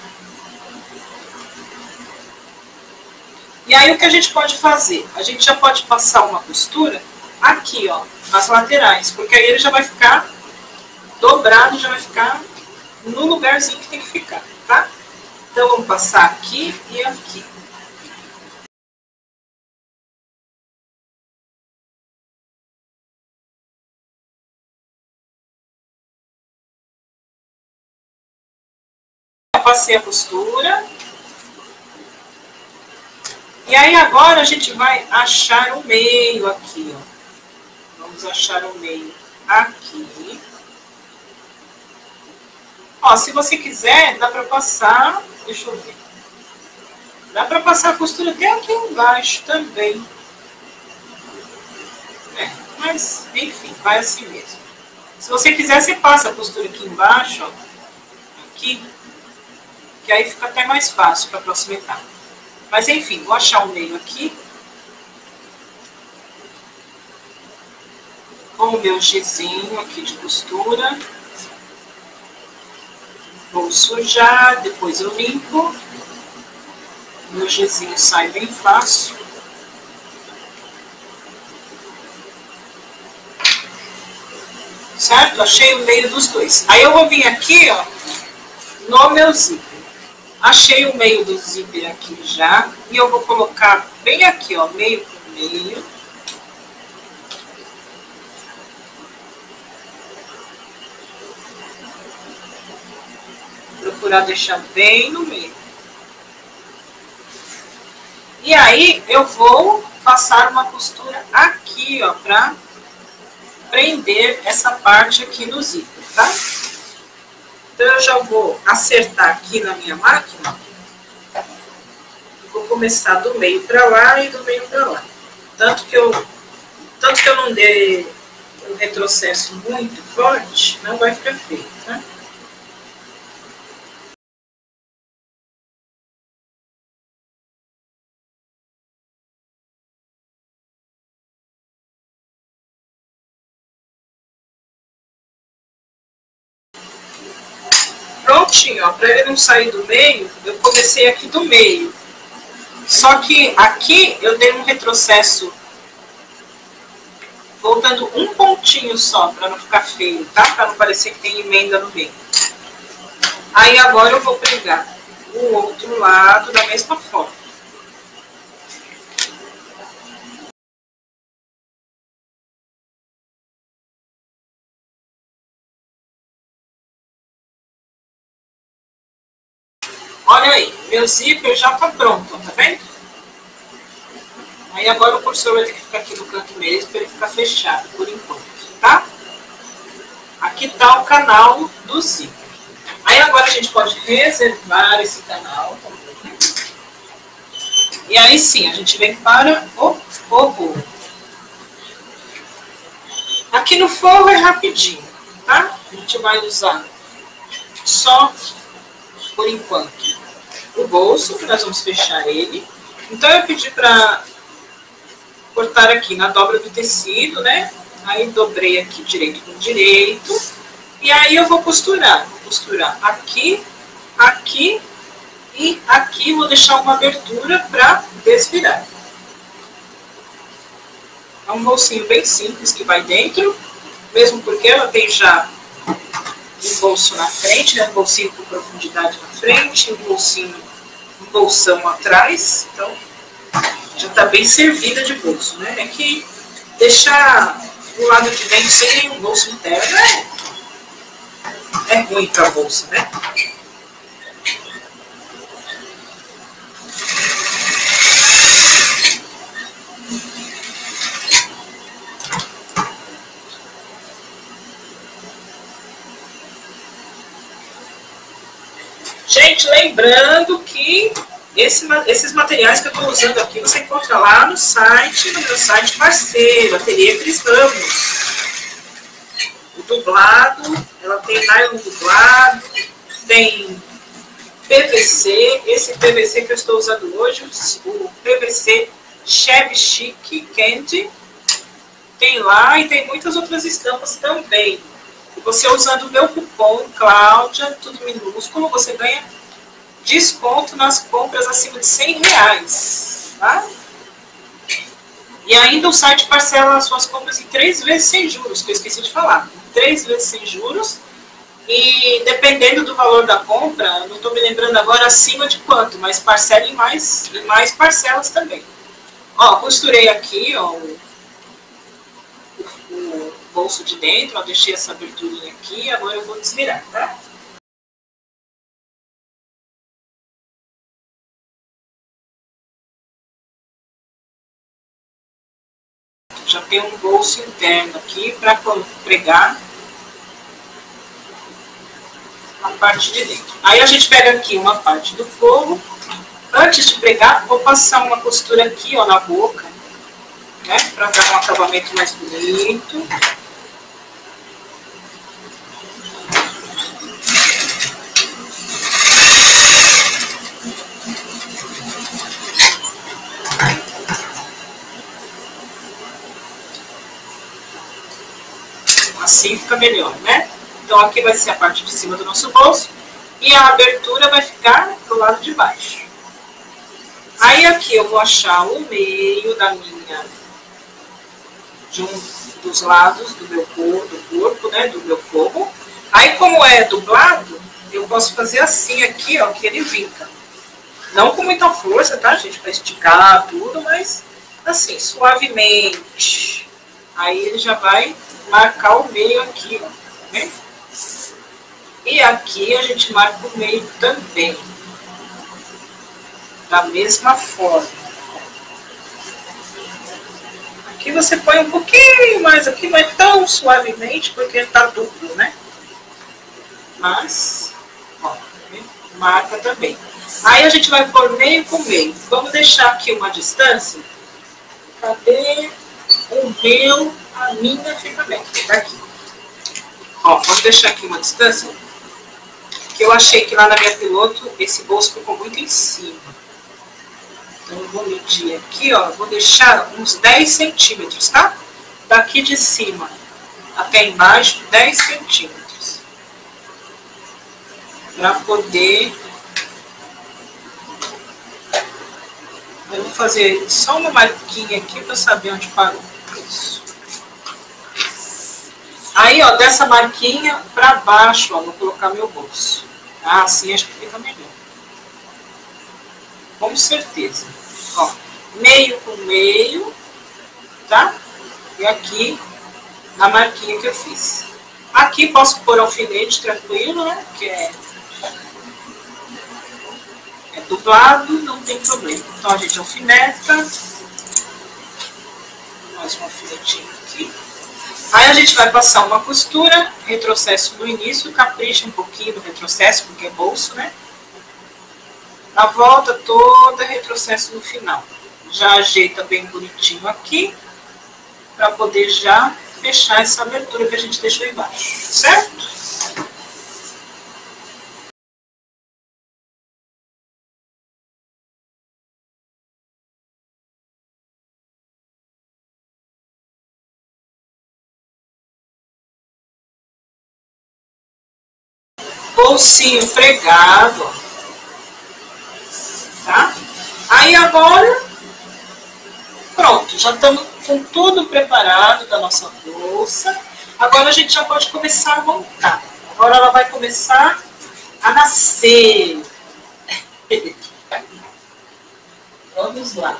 E aí o que a gente pode fazer? A gente já pode passar uma costura aqui, ó, nas laterais, porque aí ele já vai ficar dobrado, já vai ficar no lugarzinho que tem que ficar, tá? Então, vamos passar aqui e aqui. Eu passei a costura. E aí, agora, a gente vai achar o meio aqui, ó. Vamos achar o meio aqui. Ó, se você quiser, dá pra passar, deixa eu ver. Dá pra passar a costura até aqui embaixo também. Mas, enfim, vai assim mesmo. Se você quiser, você passa a costura aqui embaixo, ó. Aqui. Que aí fica até mais fácil para a próxima etapa. Mas enfim, vou achar o meio aqui. Com o meu gizinho aqui de costura. Vou sujar, depois eu limpo. Meu gizinho sai bem fácil. Certo? Achei o meio dos dois. Aí eu vou vir aqui, ó, no meu zíper. Achei o meio do zíper aqui já. E eu vou colocar bem aqui, ó, meio por meio. Procurar deixar bem no meio. E aí eu vou passar uma costura aqui, ó, pra prender essa parte aqui no zíper, tá? Então eu já vou acertar aqui na minha máquina. Vou começar do meio para lá e do meio para lá. Tanto que eu não dê um retrocesso muito forte, não vai ficar feio, tá? Prontinho, ó, para ele não sair do meio, eu comecei aqui do meio. Só que aqui eu dei um retrocesso, voltando um pontinho só, para não ficar feio, tá? Para não parecer que tem emenda no meio. Aí agora eu vou pregar o outro lado da mesma forma. Olha aí, meu zíper já tá pronto, tá vendo? Aí agora o cursor vai ter que ficar aqui no canto mesmo para ele ficar fechado por enquanto, tá? Aqui tá o canal do zíper. Aí agora a gente pode reservar esse canal. E aí sim, a gente vem para o forro. Aqui no forro é rapidinho, tá? A gente vai usar só, por enquanto, o bolso, que nós vamos fechar ele. Então eu pedi para cortar aqui na dobra do tecido, né? Aí dobrei aqui direito com direito. E aí eu vou costurar. Vou costurar aqui, aqui e aqui. Vou deixar uma abertura para desvirar. É um bolsinho bem simples que vai dentro. Mesmo porque ela tem já um bolso na frente, né? Um bolsinho com profundidade na frente, um bolsão atrás. Então, já está bem servida de bolso, né? É que deixar o lado de dentro sem nenhum bolso interno é ruim para a bolsa, né? Gente, lembrando que esses materiais que eu estou usando aqui, você encontra lá no meu site parceiro, Ateliê Cris Ramos. O dublado, ela tem nylon dublado, tem PVC, esse PVC que eu estou usando hoje, o PVC Chevy Chic Candy, tem lá e tem muitas outras estampas também. E você usando o meu cupom Cláudia, tudo minúsculo, você ganha desconto nas compras acima de R$100, tá? E ainda o site parcela as suas compras em 3 vezes sem juros, que eu esqueci de falar. 3 vezes sem juros. E dependendo do valor da compra, não estou me lembrando agora acima de quanto, mas parcela em mais parcelas também. Ó, costurei aqui, ó, o bolso de dentro, ó, deixei essa aberturinha aqui, agora eu vou desvirar, tá? Já tem um bolso interno aqui para pregar a parte de dentro. Aí a gente pega aqui uma parte do forro. Antes de pregar, vou passar uma costura aqui, ó, na boca, né, para dar um acabamento mais bonito. Assim fica melhor, né? Então aqui vai ser a parte de cima do nosso bolso e a abertura vai ficar do lado de baixo. Aí aqui eu vou achar o meio da minha, de um dos lados do meu corpo, né, do meu forro. Aí como é dublado, eu posso fazer assim aqui, ó, que ele vinca. Não com muita força, tá, gente, para esticar tudo, mas assim, suavemente. Aí ele já vai marcar o meio aqui, ó, tá vendo? E aqui a gente marca o meio também. Da mesma forma. Aqui você põe um pouquinho mais aqui, não é tão suavemente, porque ele tá duplo, né? Mas, ó, marca também. Aí a gente vai pôr meio com meio. Vamos deixar aqui uma distância. Cadê o meu? A minha fica bem. Tá aqui. Ó, vamos deixar aqui uma distância. Que eu achei que lá na minha piloto esse bolso ficou muito em cima. Então eu vou medir aqui, ó. Vou deixar uns 10 centímetros, tá? Daqui de cima até embaixo, 10 centímetros. Pra poder... Eu vou fazer só uma marquinha aqui para saber onde parou. Isso. Aí, ó, dessa marquinha para baixo, ó, vou colocar meu bolso. Ah, assim acho que fica melhor. Com certeza. Ó, meio com meio, tá? E aqui, na marquinha que eu fiz. Aqui posso pôr alfinete tranquilo, né? Que é dublado, não tem problema. Então a gente alfineta. Mais um alfinetinho aqui. Aí a gente vai passar uma costura, retrocesso no início, capricha um pouquinho do retrocesso, porque é bolso, né? Na volta toda, retrocesso no final. Já ajeita bem bonitinho aqui, para poder já fechar essa abertura que a gente deixou embaixo, certo? Bolsinho pregado, tá? Aí agora, pronto, já estamos com tudo preparado da nossa bolsa. Agora a gente já pode começar a montar. Agora ela vai começar a nascer. Vamos lá.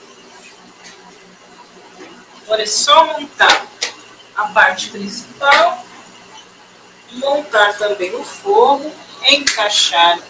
Agora é só montar a parte principal. Montar também o forro, encaixar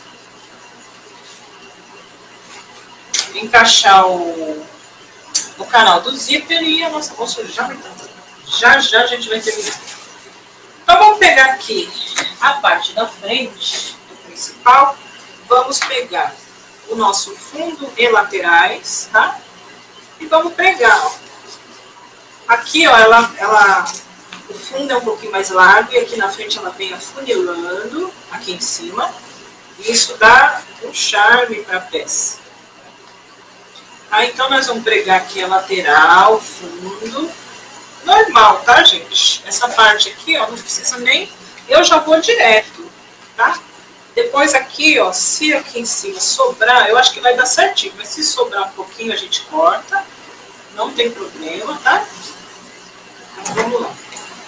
o canal do zíper e a nossa bolsa já vai estar. Já a gente vai terminar. Então vamos pegar aqui a parte da frente do principal, vamos pegar o nosso fundo e laterais, tá? E vamos pregar, ó. Aqui, ó, o fundo é um pouquinho mais largo e aqui na frente ela vem afunilando aqui em cima. E isso dá um charme para a peça. Aí então nós vamos pregar aqui a lateral, fundo. Normal, tá, gente? Essa parte aqui, ó, não precisa nem... Eu já vou direto, tá? Depois aqui, ó, se aqui em cima sobrar, eu acho que vai dar certinho. Mas se sobrar um pouquinho, a gente corta. Não tem problema, tá? Então vamos lá.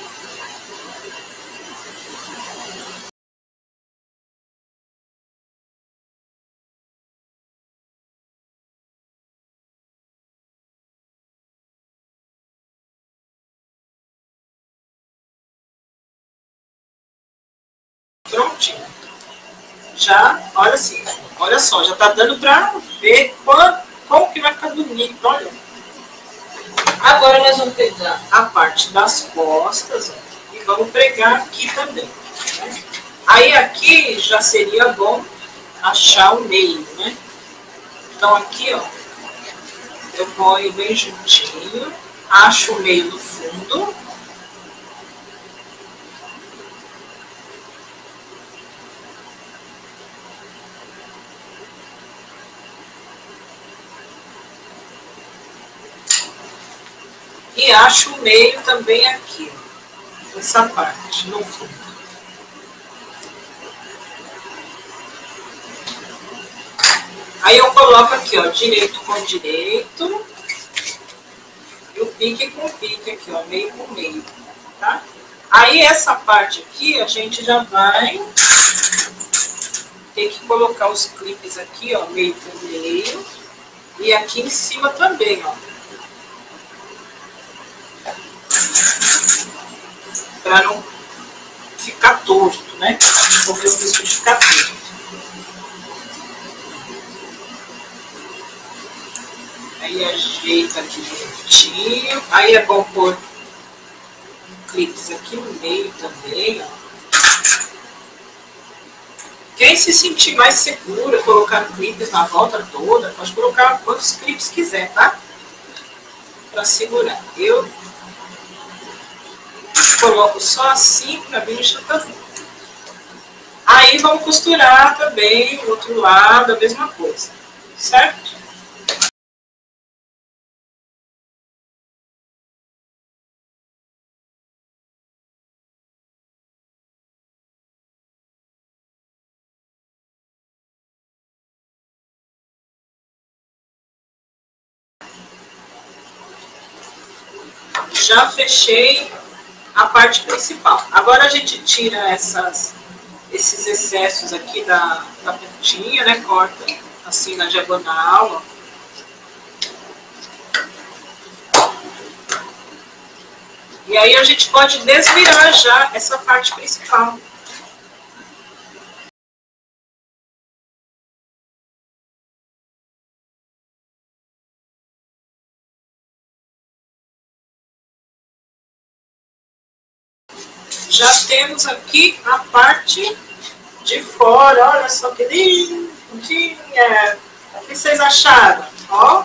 Prontinho. Já, olha assim, olha só, já tá dando pra ver como que vai ficar bonito, olha. Agora nós vamos pegar a parte das costas, ó, e vamos pregar aqui também, né? Aí aqui já seria bom achar o meio, né? Então aqui, ó, eu ponho bem juntinho, acho o meio do fundo. E acho o meio também aqui, ó, essa parte, no fundo. Aí eu coloco aqui, ó, direito com direito. E o pique com pique aqui, ó, meio com meio, tá? Aí essa parte aqui a gente já vai ter que colocar os clipes aqui, ó, meio com meio. E aqui em cima também, ó. Pra não ficar torto, né? Porque eu risco de ficar torto. Aí ajeita aqui direitinho. Aí é bom pôr clipes aqui no meio também, ó. Quem se sentir mais segura, colocar clipes na volta toda, pode colocar quantos clipes quiser, tá? Pra segurar. Eu coloco só assim, pra mim já tá bom. Aí vamos costurar também o outro lado, a mesma coisa, certo? Já fechei a parte principal. Agora a gente tira esses excessos aqui da pontinha, né? Corta assim na diagonal, ó. E aí a gente pode desvirar já essa parte principal. Já temos aqui a parte de fora, olha só que lindinha. O que vocês acharam? Ó.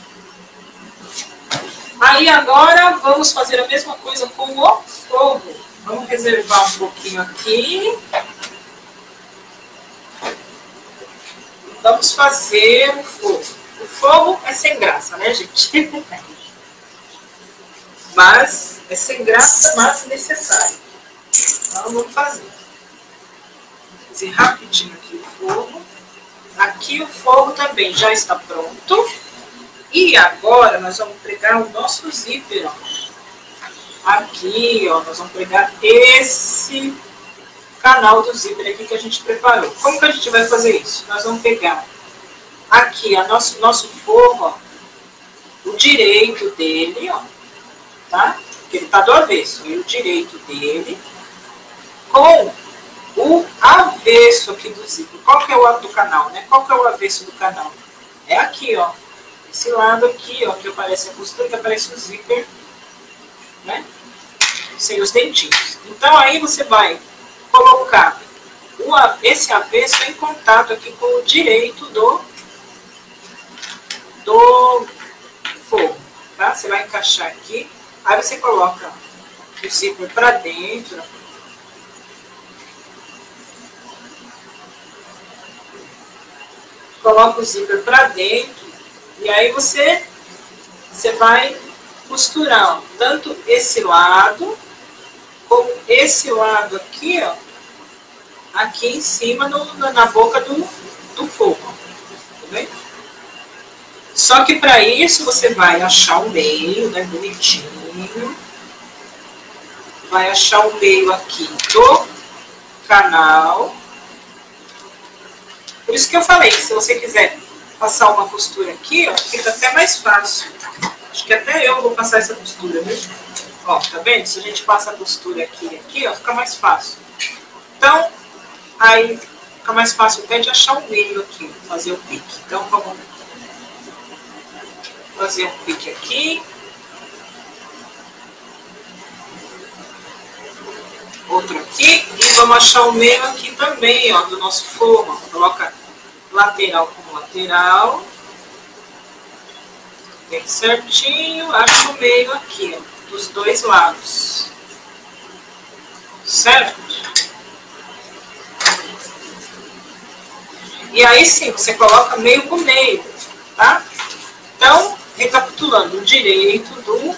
Aí agora vamos fazer a mesma coisa com o forro. Vamos reservar um pouquinho aqui. Vamos fazer o forro. O forro é sem graça, né, gente? Mas é sem graça, mas necessário. Então vamos fazer. Vou fazer rapidinho aqui o forro. Aqui o forro também já está pronto. E agora nós vamos pregar o nosso zíper, ó. Aqui, ó, nós vamos pregar esse canal do zíper aqui que a gente preparou. Como que a gente vai fazer isso? Nós vamos pegar aqui a nosso forro, ó, o direito dele, ó, tá? Porque ele tá do avesso, e o direito dele com o avesso aqui do zíper. Qual que é o lado do canal, né? Qual que é o avesso do canal? É aqui, ó. Esse lado aqui, ó, que aparece a costura, que aparece o zíper, né? Sem os dentinhos. Então aí você vai colocar esse avesso em contato aqui com o direito do forro, tá? Você vai encaixar aqui, aí você coloca o zíper para dentro. Coloca o zíper para dentro e aí você vai costurar, ó, tanto esse lado como esse lado aqui, ó, aqui em cima na boca do forro, tá vendo? Só que para isso você vai achar o meio, né, bonitinho. Vai achar o meio aqui do canal. Por isso que eu falei, se você quiser passar uma costura aqui, ó, fica até mais fácil. Acho que até eu vou passar essa costura, viu? Ó, tá vendo? Se a gente passa a costura aqui, ó, fica mais fácil. Então, aí fica mais fácil até de achar o meio aqui, fazer o pique. Então, vamos fazer um pique aqui. Outro aqui. E vamos achar o meio aqui também, ó, do nosso forro. Coloca lateral com lateral. Bem certinho. Acha o meio aqui, ó, dos dois lados. Certo? E aí sim, você coloca meio com meio, tá? Então, recapitulando, o direito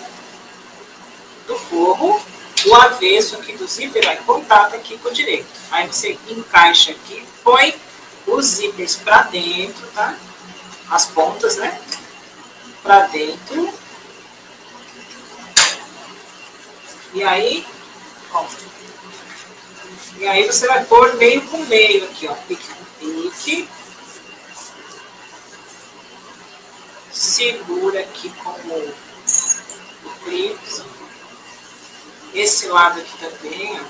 do forro, o avesso aqui do zíper vai em contato aqui com o direito. Aí você encaixa aqui, põe os zíperes para dentro, tá? As pontas, né? Para dentro. E aí, ó. E aí você vai pôr meio com meio aqui, ó. Pique com pique. Segura aqui com o clipe. Esse lado aqui também, ó.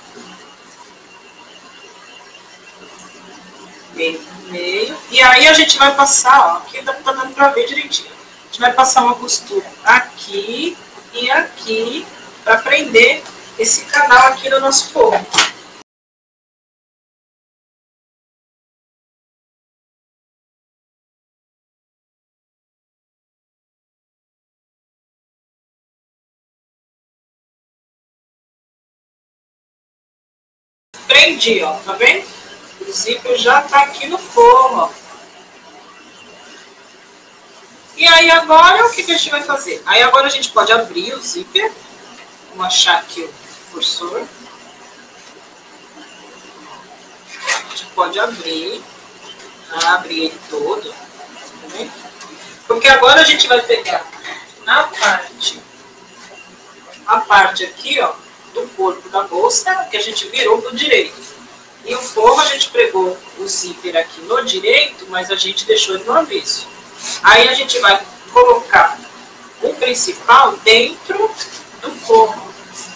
Meio com meio. E aí a gente vai passar, ó. Aqui tá dando pra ver direitinho. A gente vai passar uma costura aqui e aqui para prender esse canal aqui do nosso forro. Prendi, ó, tá vendo? O zíper já tá aqui no forro, ó. E aí agora, o que a gente vai fazer? Aí agora a gente pode abrir o zíper. Vamos achar aqui o cursor. A gente pode abrir. Abre ele todo. Tá vendo? Porque agora a gente vai pegar na a parte aqui, ó, do corpo da bolsa, que a gente virou pro direito. E o forro a gente pregou o zíper aqui no direito, mas a gente deixou ele no avesso. Aí a gente vai colocar o principal dentro do forro.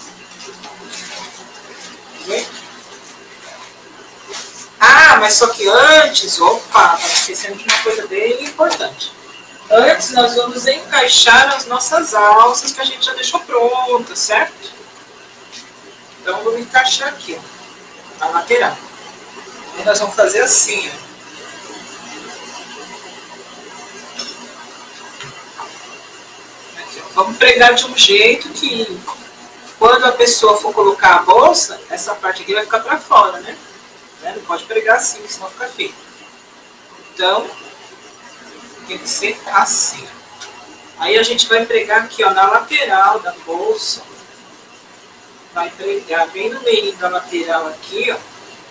Ah, mas só que antes, opa, estava esquecendo de uma coisa bem importante. Antes nós vamos encaixar as nossas alças que a gente já deixou prontas, certo? Então vamos encaixar aqui, ó, na lateral. E nós vamos fazer assim, ó. Aqui, ó. Vamos pregar de um jeito que quando a pessoa for colocar a bolsa, essa parte aqui vai ficar para fora, né? Não pode pregar assim, senão fica feio. Então, tem que ser assim. Aí a gente vai pregar aqui, ó, na lateral da bolsa. Vai pregar bem no meio da lateral aqui, ó.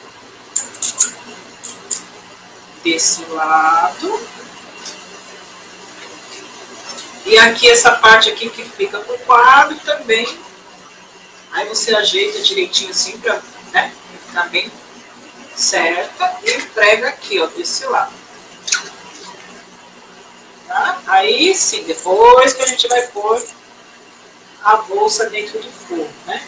Desse lado. E aqui essa parte aqui que fica com o quadro também. Aí você ajeita direitinho assim pra, né, ficar bem certa. E prega aqui, ó, desse lado. Tá? Aí sim, depois que a gente vai pôr a bolsa dentro do forro, né?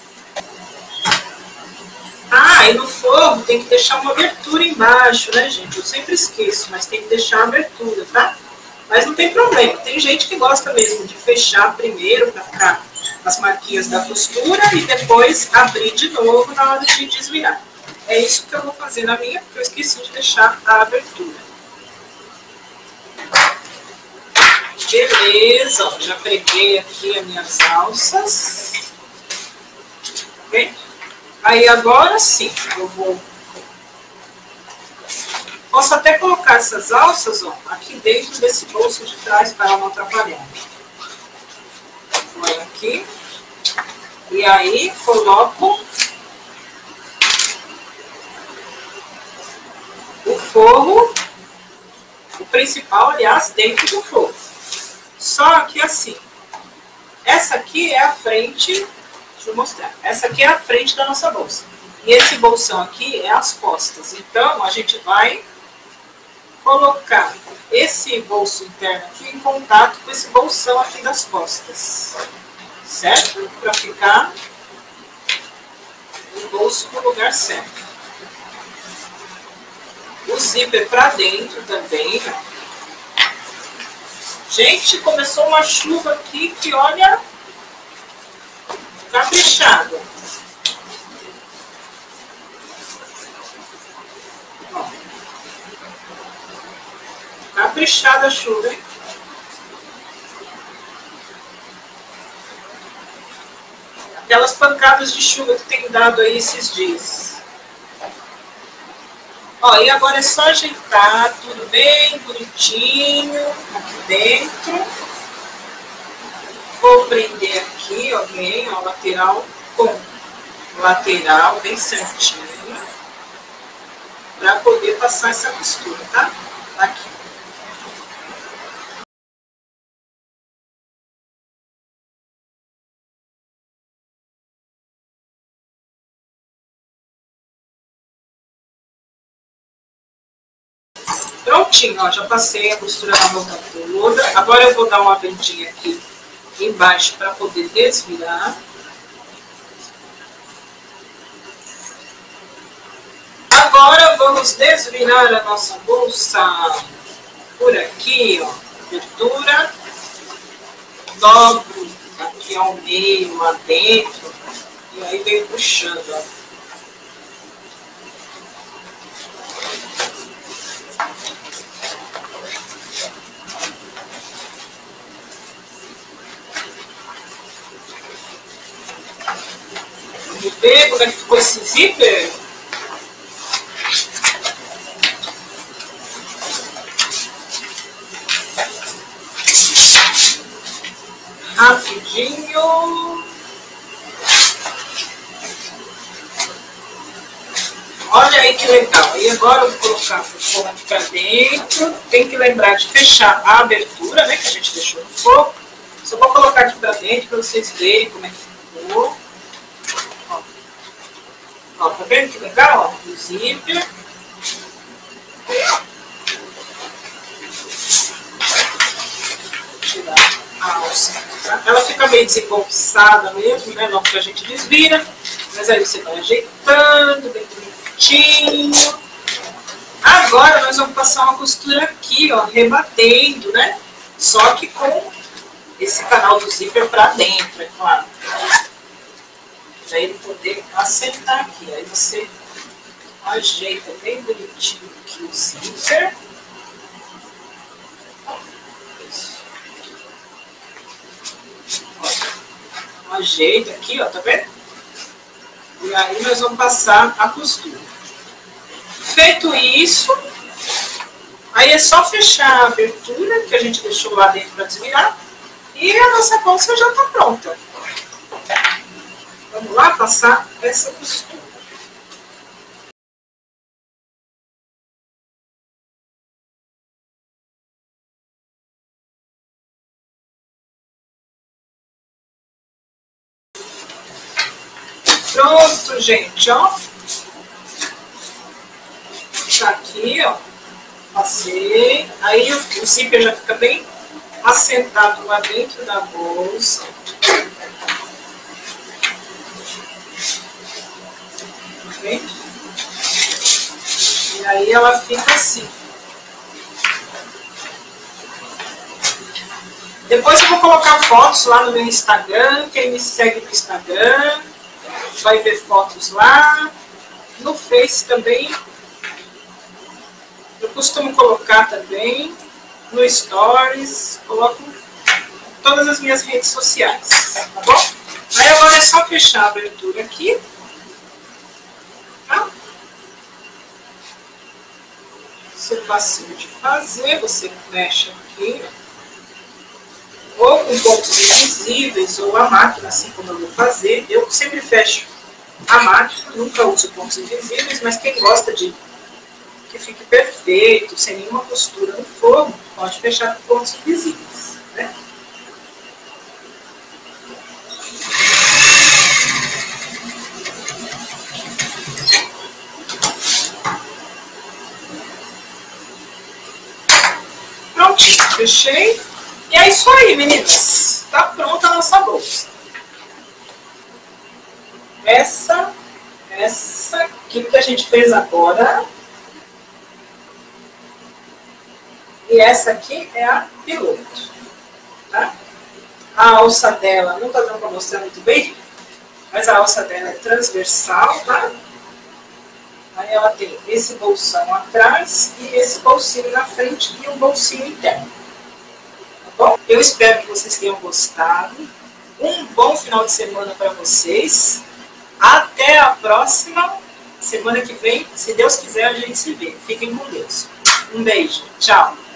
Ah, e no forro tem que deixar uma abertura embaixo, né, gente? Eu sempre esqueço, mas tem que deixar a abertura, tá? Mas não tem problema. Tem gente que gosta mesmo de fechar primeiro para ficar as marquinhas da costura e depois abrir de novo na hora de desvirar. É isso que eu vou fazer na minha, porque eu esqueci de deixar a abertura. Beleza, ó, já preguei aqui as minhas alças. Ok? Aí agora sim, eu vou... Posso até colocar essas alças, ó, aqui dentro desse bolso de trás para ela não atrapalhar. Põe aqui. E aí coloco o forro, o principal, aliás, dentro do forro. Só que assim, essa aqui é a frente, deixa eu mostrar, essa aqui é a frente da nossa bolsa. E esse bolsão aqui é as costas. Então, a gente vai colocar esse bolso interno aqui em contato com esse bolsão aqui das costas. Certo? Para ficar o bolso no lugar certo. O zíper para dentro também. Gente, começou uma chuva aqui que, olha, caprichada. Caprichada a chuva, hein? Aquelas pancadas de chuva que tem dado aí esses dias. Ó, e agora é só ajeitar tudo bem bonitinho aqui dentro. Vou prender aqui, ó, bem, ó, lateral com lateral, bem certinho, para poder passar essa costura, tá? Aqui. Prontinho, ó, já passei a costura na volta toda. Agora eu vou dar uma vendinha aqui embaixo para poder desvirar. Agora vamos desvirar a nossa bolsa por aqui, ó, abertura, dobro aqui ao meio, lá dentro, e aí venho puxando, ó. Vamos ver como é que ficou esse zíper? Rapidinho. Olha aí que legal. E agora eu vou colocar o fogo aqui pra dentro. Tem que lembrar de fechar a abertura, né, que a gente deixou no fogo. Só vou colocar aqui pra dentro para vocês verem como é que ficou. Ó, tá vendo que legal? Ó, o zíper. Tirar a alça. Tá? Ela fica meio desengonçada mesmo, né? Logo que a gente desvira. Mas aí você vai ajeitando, bem bonitinho. Agora nós vamos passar uma costura aqui, ó, rebatendo, né? Só que com esse canal do zíper pra dentro, é claro. Para ele poder assentar aqui. Aí você ajeita bem bonitinho aqui o zíper. Ajeita aqui, ó, tá vendo? E aí nós vamos passar a costura. Feito isso, aí é só fechar a abertura que a gente deixou lá dentro para desvirar e a nossa bolsa já está pronta. Vamos lá passar essa costura. Pronto, gente, ó. Tá aqui, ó. Passei. Aí o zíper já fica bem assentado lá dentro da bolsa. Okay? E aí ela fica assim. Depois eu vou colocar fotos lá no meu Instagram. Quem me segue no Instagram vai ver fotos lá. No Face também. Eu costumo colocar também. No Stories. Coloco em todas as minhas redes sociais. Tá bom? Aí agora é só fechar a abertura aqui. Tá? Isso é fácil de fazer. Você fecha aqui. Ou com pontos invisíveis, ou a máquina, assim como eu vou fazer. Eu sempre fecho a máquina, nunca uso pontos invisíveis, mas quem gosta de que fique perfeito, sem nenhuma costura no forno, pode fechar com pontos invisíveis, né? Prontinho, fechei. E é isso aí, meninas. Tá pronta a nossa bolsa. Essa aqui que a gente fez agora. E essa aqui é a piloto. Tá? A alça dela, não tá dando pra mostrar muito bem, mas a alça dela é transversal, tá? Aí ela tem esse bolsão atrás e esse bolsinho na frente e um bolsinho interno. Tá bom? Eu espero que vocês tenham gostado. Um bom final de semana para vocês. Até a próxima. Semana que vem, se Deus quiser, a gente se vê. Fiquem com Deus. Um beijo. Tchau.